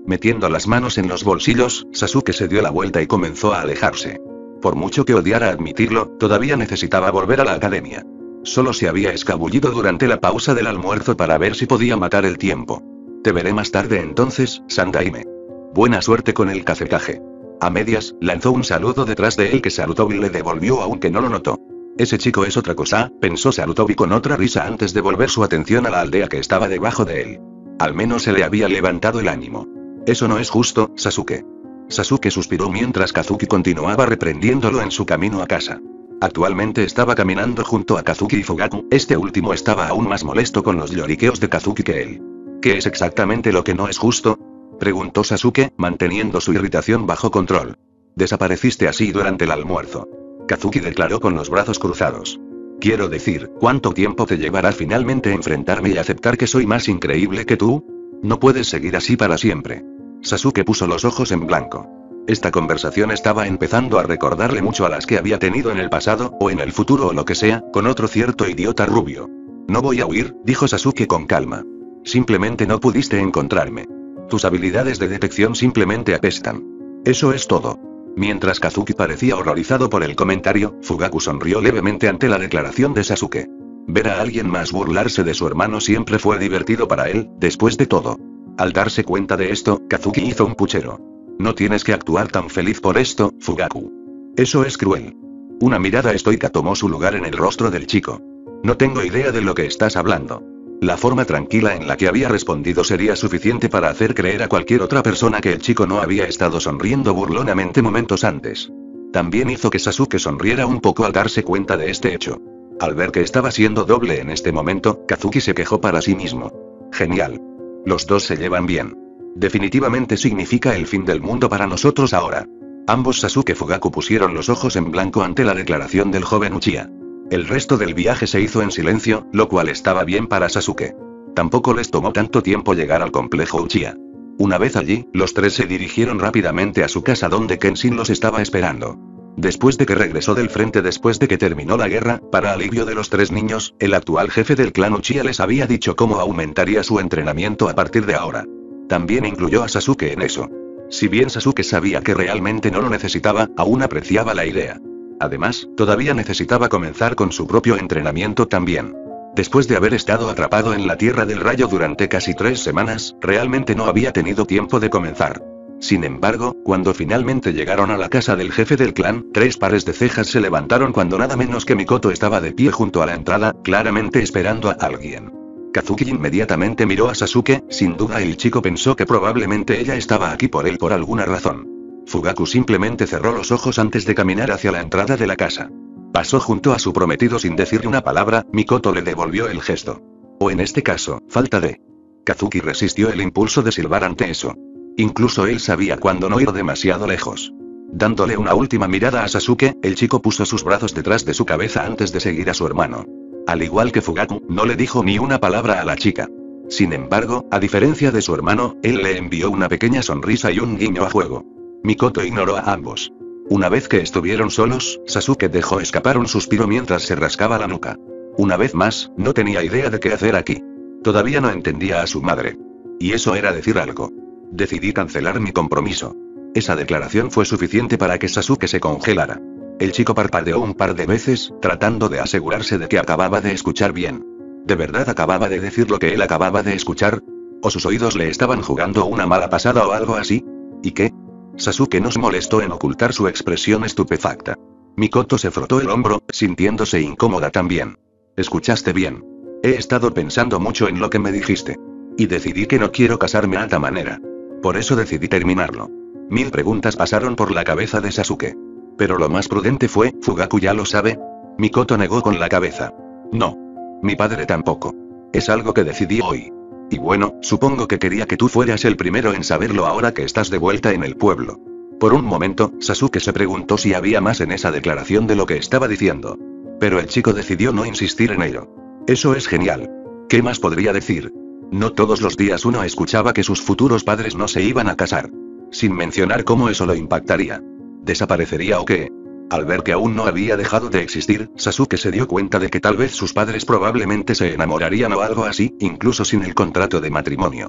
Speaker 2: Metiendo las manos en los bolsillos, Sasuke se dio la vuelta y comenzó a alejarse. Por mucho que odiara admitirlo, todavía necesitaba volver a la academia. Solo se había escabullido durante la pausa del almuerzo para ver si podía matar el tiempo. Te veré más tarde entonces, Sandaime. Buena suerte con el Kazekage. A medias, lanzó un saludo detrás de él que Sarutobi le devolvió aunque no lo notó. Ese chico es otra cosa, pensó Sarutobi con otra risa antes de volver su atención a la aldea que estaba debajo de él. Al menos se le había levantado el ánimo. Eso no es justo, Sasuke. Sasuke suspiró mientras Kazuki continuaba reprendiéndolo en su camino a casa. Actualmente estaba caminando junto a Kazuki y Fugaku, este último estaba aún más molesto con los lloriqueos de Kazuki que él. ¿Qué es exactamente lo que no es justo?, preguntó Sasuke, manteniendo su irritación bajo control. Desapareciste así durante el almuerzo. Kazuki declaró con los brazos cruzados. Quiero decir, ¿cuánto tiempo te llevará finalmente enfrentarme y aceptar que soy más increíble que tú? No puedes seguir así para siempre. Sasuke puso los ojos en blanco. Esta conversación estaba empezando a recordarle mucho a las que había tenido en el pasado, o en el futuro o lo que sea, con otro cierto idiota rubio. No voy a huir, dijo Sasuke con calma. Simplemente no pudiste encontrarme. Tus habilidades de detección simplemente apestan. Eso es todo. Mientras Kazuki parecía horrorizado por el comentario, Fugaku sonrió levemente ante la declaración de Sasuke. Ver a alguien más burlarse de su hermano siempre fue divertido para él, después de todo. Al darse cuenta de esto, Kazuki hizo un puchero. No tienes que actuar tan feliz por esto, Fugaku. Eso es cruel. Una mirada estoica tomó su lugar en el rostro del chico. No tengo idea de lo que estás hablando. La forma tranquila en la que había respondido sería suficiente para hacer creer a cualquier otra persona que el chico no había estado sonriendo burlonamente momentos antes. También hizo que Sasuke sonriera un poco al darse cuenta de este hecho. Al ver que estaba siendo doble en este momento, Kazuki se quejó para sí mismo. Genial. Los dos se llevan bien. Definitivamente significa el fin del mundo para nosotros ahora. Ambos Sasuke y Fugaku pusieron los ojos en blanco ante la declaración del joven Uchiha. El resto del viaje se hizo en silencio, lo cual estaba bien para Sasuke. Tampoco les tomó tanto tiempo llegar al complejo Uchiha. Una vez allí, los tres se dirigieron rápidamente a su casa donde Kenshin los estaba esperando. Después de que regresó del frente después de que terminó la guerra, para alivio de los tres niños, el actual jefe del clan Uchiha les había dicho cómo aumentaría su entrenamiento a partir de ahora. También incluyó a Sasuke en eso. Si bien Sasuke sabía que realmente no lo necesitaba, aún apreciaba la idea. Además, todavía necesitaba comenzar con su propio entrenamiento también. Después de haber estado atrapado en la Tierra del Rayo durante casi tres semanas, realmente no había tenido tiempo de comenzar. Sin embargo, cuando finalmente llegaron a la casa del jefe del clan, tres pares de cejas se levantaron cuando nada menos que Mikoto estaba de pie junto a la entrada, claramente esperando a alguien. Kazuki inmediatamente miró a Sasuke, sin duda el chico pensó que probablemente ella estaba aquí por él por alguna razón. Fugaku simplemente cerró los ojos antes de caminar hacia la entrada de la casa. Pasó junto a su prometido sin decirle una palabra, Mikoto le devolvió el gesto. O en este caso, falta de. Kazuki resistió el impulso de silbar ante eso. Incluso él sabía cuándo no ir demasiado lejos. Dándole una última mirada a Sasuke, el chico puso sus brazos detrás de su cabeza antes de seguir a su hermano. Al igual que Fugaku, no le dijo ni una palabra a la chica. Sin embargo, a diferencia de su hermano, él le envió una pequeña sonrisa y un guiño a juego. Mikoto ignoró a ambos. Una vez que estuvieron solos, Sasuke dejó escapar un suspiro mientras se rascaba la nuca. Una vez más, no tenía idea de qué hacer aquí. Todavía no entendía a su madre. Y eso era decir algo. Decidí cancelar mi compromiso. Esa declaración fue suficiente para que Sasuke se congelara. El chico parpadeó un par de veces, tratando de asegurarse de que acababa de escuchar bien. ¿De verdad acababa de decir lo que él acababa de escuchar? ¿O sus oídos le estaban jugando una mala pasada o algo así? ¿Y qué? Sasuke no se molestó en ocultar su expresión estupefacta. Mikoto se frotó el hombro, sintiéndose incómoda también. Escuchaste bien. He estado pensando mucho en lo que me dijiste. Y decidí que no quiero casarme a esta manera. Por eso decidí terminarlo. Mil preguntas pasaron por la cabeza de Sasuke. Pero lo más prudente fue, ¿Fugaku ya lo sabe? Mikoto negó con la cabeza. No. Mi padre tampoco. Es algo que decidí hoy. Y bueno, supongo que quería que tú fueras el primero en saberlo ahora que estás de vuelta en el pueblo. Por un momento, Sasuke se preguntó si había más en esa declaración de lo que estaba diciendo. Pero el chico decidió no insistir en ello. Eso es genial. ¿Qué más podría decir? No todos los días uno escuchaba que sus futuros padres no se iban a casar. Sin mencionar cómo eso lo impactaría. ¿Desaparecería o qué? Al ver que aún no había dejado de existir, Sasuke se dio cuenta de que tal vez sus padres probablemente se enamorarían o algo así, incluso sin el contrato de matrimonio.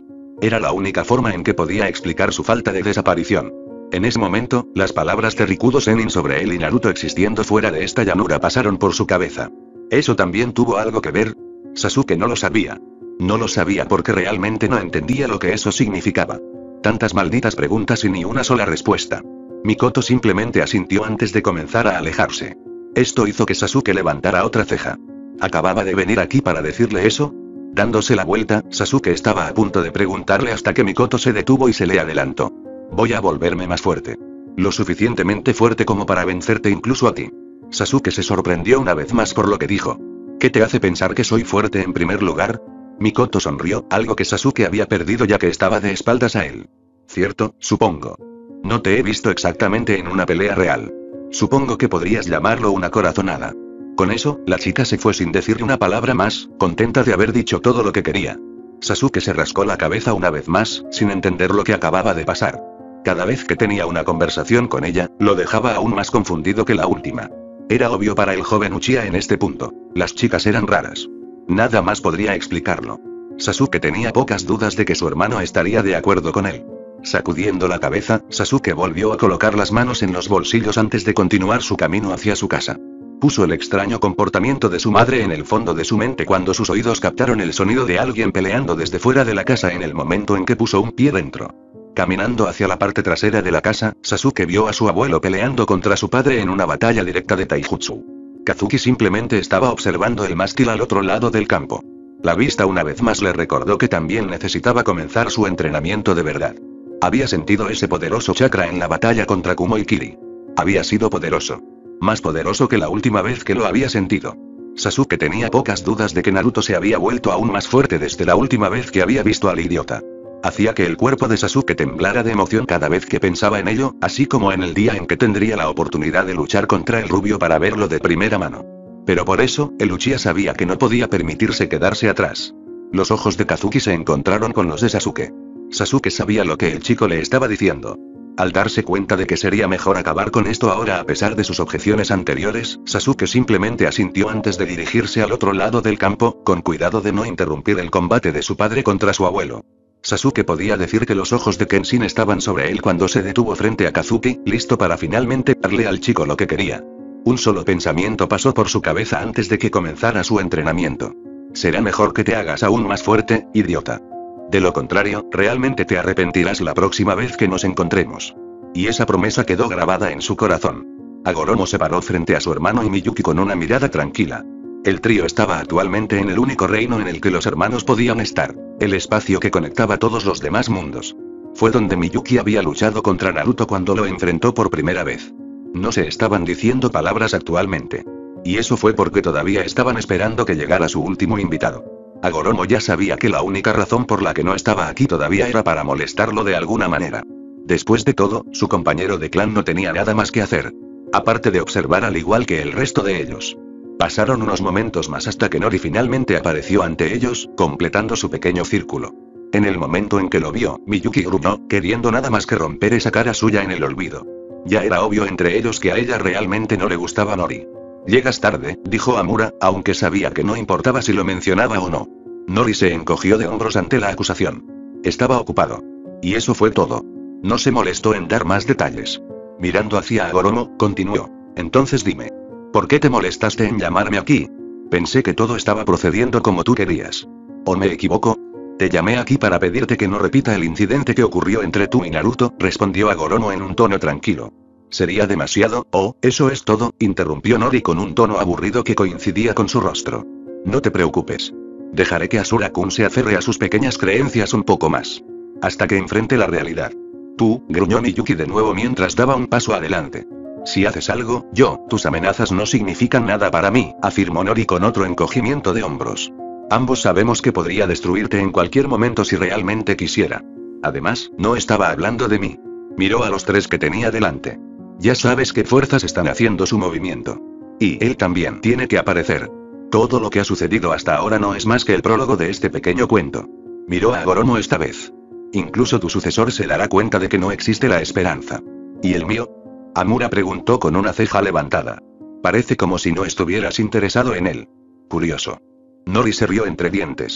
Speaker 2: Era la única forma en que podía explicar su falta de desaparición. En ese momento, las palabras de Rikudo Sennin sobre él y Naruto existiendo fuera de esta llanura pasaron por su cabeza. ¿Eso también tuvo algo que ver? Sasuke no lo sabía. No lo sabía porque realmente no entendía lo que eso significaba. Tantas malditas preguntas y ni una sola respuesta. Mikoto simplemente asintió antes de comenzar a alejarse. Esto hizo que Sasuke levantara otra ceja. ¿Acababa de venir aquí para decirle eso? Dándose la vuelta, Sasuke estaba a punto de preguntarle hasta que Mikoto se detuvo y se le adelantó. Voy a volverme más fuerte. Lo suficientemente fuerte como para vencerte incluso a ti. Sasuke se sorprendió una vez más por lo que dijo. ¿Qué te hace pensar que soy fuerte en primer lugar? Mikoto sonrió, algo que Sasuke había perdido ya que estaba de espaldas a él. Cierto, supongo. No te he visto exactamente en una pelea real. Supongo que podrías llamarlo una corazonada. Con eso, la chica se fue sin decir una palabra más, contenta de haber dicho todo lo que quería. Sasuke se rascó la cabeza una vez más, sin entender lo que acababa de pasar. Cada vez que tenía una conversación con ella, lo dejaba aún más confundido que la última. Era obvio para el joven Uchiha en este punto. Las chicas eran raras. Nada más podría explicarlo. Sasuke tenía pocas dudas de que su hermano estaría de acuerdo con él. Sacudiendo la cabeza, Sasuke volvió a colocar las manos en los bolsillos antes de continuar su camino hacia su casa. Puso el extraño comportamiento de su madre en el fondo de su mente cuando sus oídos captaron el sonido de alguien peleando desde fuera de la casa en el momento en que puso un pie dentro. Caminando hacia la parte trasera de la casa, Sasuke vio a su abuelo peleando contra su padre en una batalla directa de taijutsu. Kazuki simplemente estaba observando el mástil al otro lado del campo. La vista una vez más le recordó que también necesitaba comenzar su entrenamiento de verdad. Había sentido ese poderoso chakra en la batalla contra Kumo y Kiri. Había sido poderoso. Más poderoso que la última vez que lo había sentido. Sasuke tenía pocas dudas de que Naruto se había vuelto aún más fuerte desde la última vez que había visto al idiota. Hacía que el cuerpo de Sasuke temblara de emoción cada vez que pensaba en ello, así como en el día en que tendría la oportunidad de luchar contra el rubio para verlo de primera mano. Pero por eso, el Uchiha sabía que no podía permitirse quedarse atrás. Los ojos de Kazuki se encontraron con los de Sasuke. Sasuke sabía lo que el chico le estaba diciendo. Al darse cuenta de que sería mejor acabar con esto ahora a pesar de sus objeciones anteriores, Sasuke simplemente asintió antes de dirigirse al otro lado del campo, con cuidado de no interrumpir el combate de su padre contra su abuelo. Sasuke podía decir que los ojos de Kenshin estaban sobre él cuando se detuvo frente a Kazuki, listo para finalmente darle al chico lo que quería. Un solo pensamiento pasó por su cabeza antes de que comenzara su entrenamiento. Será mejor que te hagas aún más fuerte, idiota. De lo contrario, realmente te arrepentirás la próxima vez que nos encontremos. Y esa promesa quedó grabada en su corazón. Agoromo se paró frente a su hermano y Miyuki con una mirada tranquila. El trío estaba actualmente en el único reino en el que los hermanos podían estar, el espacio que conectaba todos los demás mundos. Fue donde Miyuki había luchado contra Naruto cuando lo enfrentó por primera vez. No se estaban diciendo palabras actualmente. Y eso fue porque todavía estaban esperando que llegara su último invitado. Agoromo ya sabía que la única razón por la que no estaba aquí todavía era para molestarlo de alguna manera. Después de todo, su compañero de clan no tenía nada más que hacer. Aparte de observar al igual que el resto de ellos. Pasaron unos momentos más hasta que Nori finalmente apareció ante ellos, completando su pequeño círculo. En el momento en que lo vio, Miyuki gruñó, queriendo nada más que romper esa cara suya en el olvido. Ya era obvio entre ellos que a ella realmente no le gustaba Nori. Llegas tarde, dijo Amura, aunque sabía que no importaba si lo mencionaba o no. Nori se encogió de hombros ante la acusación. Estaba ocupado. Y eso fue todo. No se molestó en dar más detalles. Mirando hacia Agoromo, continuó. Entonces dime. ¿Por qué te molestaste en llamarme aquí? Pensé que todo estaba procediendo como tú querías. ¿O me equivoco? Te llamé aquí para pedirte que no repita el incidente que ocurrió entre tú y Naruto, respondió Agoromo en un tono tranquilo. ¿Sería demasiado? Oh, eso es todo, interrumpió Nori con un tono aburrido que coincidía con su rostro. No te preocupes. Dejaré que Asura-kun se aferre a sus pequeñas creencias un poco más. Hasta que enfrente la realidad. Tú, gruñó Miyuki de nuevo mientras daba un paso adelante. Si haces algo, yo, tus amenazas no significan nada para mí, afirmó Nori con otro encogimiento de hombros. Ambos sabemos que podría destruirte en cualquier momento si realmente quisiera. Además, no estaba hablando de mí. Miró a los tres que tenía delante. Ya sabes qué fuerzas están haciendo su movimiento. Y él también tiene que aparecer. Todo lo que ha sucedido hasta ahora no es más que el prólogo de este pequeño cuento. Miró a Agoromo esta vez. Incluso tu sucesor se dará cuenta de que no existe la esperanza. ¿Y el mío? Amura preguntó con una ceja levantada. Parece como si no estuvieras interesado en él. Curioso. Nori se rió entre dientes.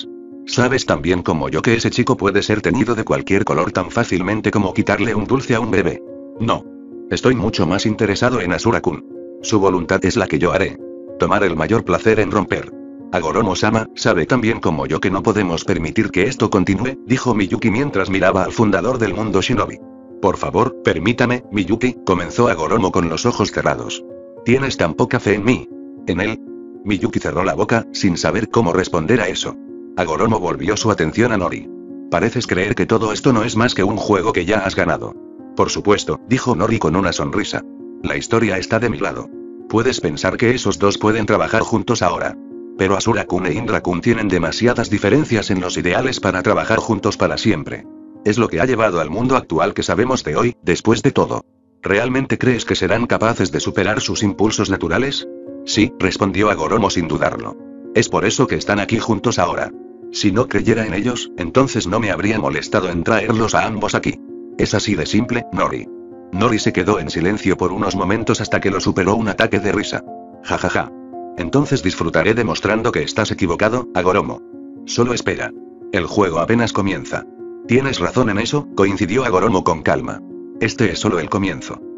Speaker 2: Sabes tan bien como yo que ese chico puede ser teñido de cualquier color tan fácilmente como quitarle un dulce a un bebé. No. Estoy mucho más interesado en Asura-kun. Su voluntad es la que yo haré. Tomar el mayor placer en romper. Agoromo-sama sabe tan bien como yo que no podemos permitir que esto continúe, dijo Miyuki mientras miraba al fundador del mundo shinobi. Por favor, permítame, Miyuki, comenzó Agoromo con los ojos cerrados. ¿Tienes tan poca fe en mí? ¿En él? Miyuki cerró la boca, sin saber cómo responder a eso. Agoromo volvió su atención a Nori. Pareces creer que todo esto no es más que un juego que ya has ganado. Por supuesto, dijo Nori con una sonrisa. La historia está de mi lado. Puedes pensar que esos dos pueden trabajar juntos ahora. Pero Asura-kun e Indra-kun tienen demasiadas diferencias en los ideales para trabajar juntos para siempre. Es lo que ha llevado al mundo actual que sabemos de hoy, después de todo. ¿Realmente crees que serán capaces de superar sus impulsos naturales? Sí, respondió Agoromo sin dudarlo. Es por eso que están aquí juntos ahora. Si no creyera en ellos, entonces no me habría molestado en traerlos a ambos aquí. Es así de simple, Nori. Nori se quedó en silencio por unos momentos hasta que lo superó un ataque de risa. Ja ja ja. Entonces disfrutaré demostrando que estás equivocado, Agoromo. Solo espera. El juego apenas comienza. Tienes razón en eso, coincidió Agoromo con calma. Este es solo el comienzo.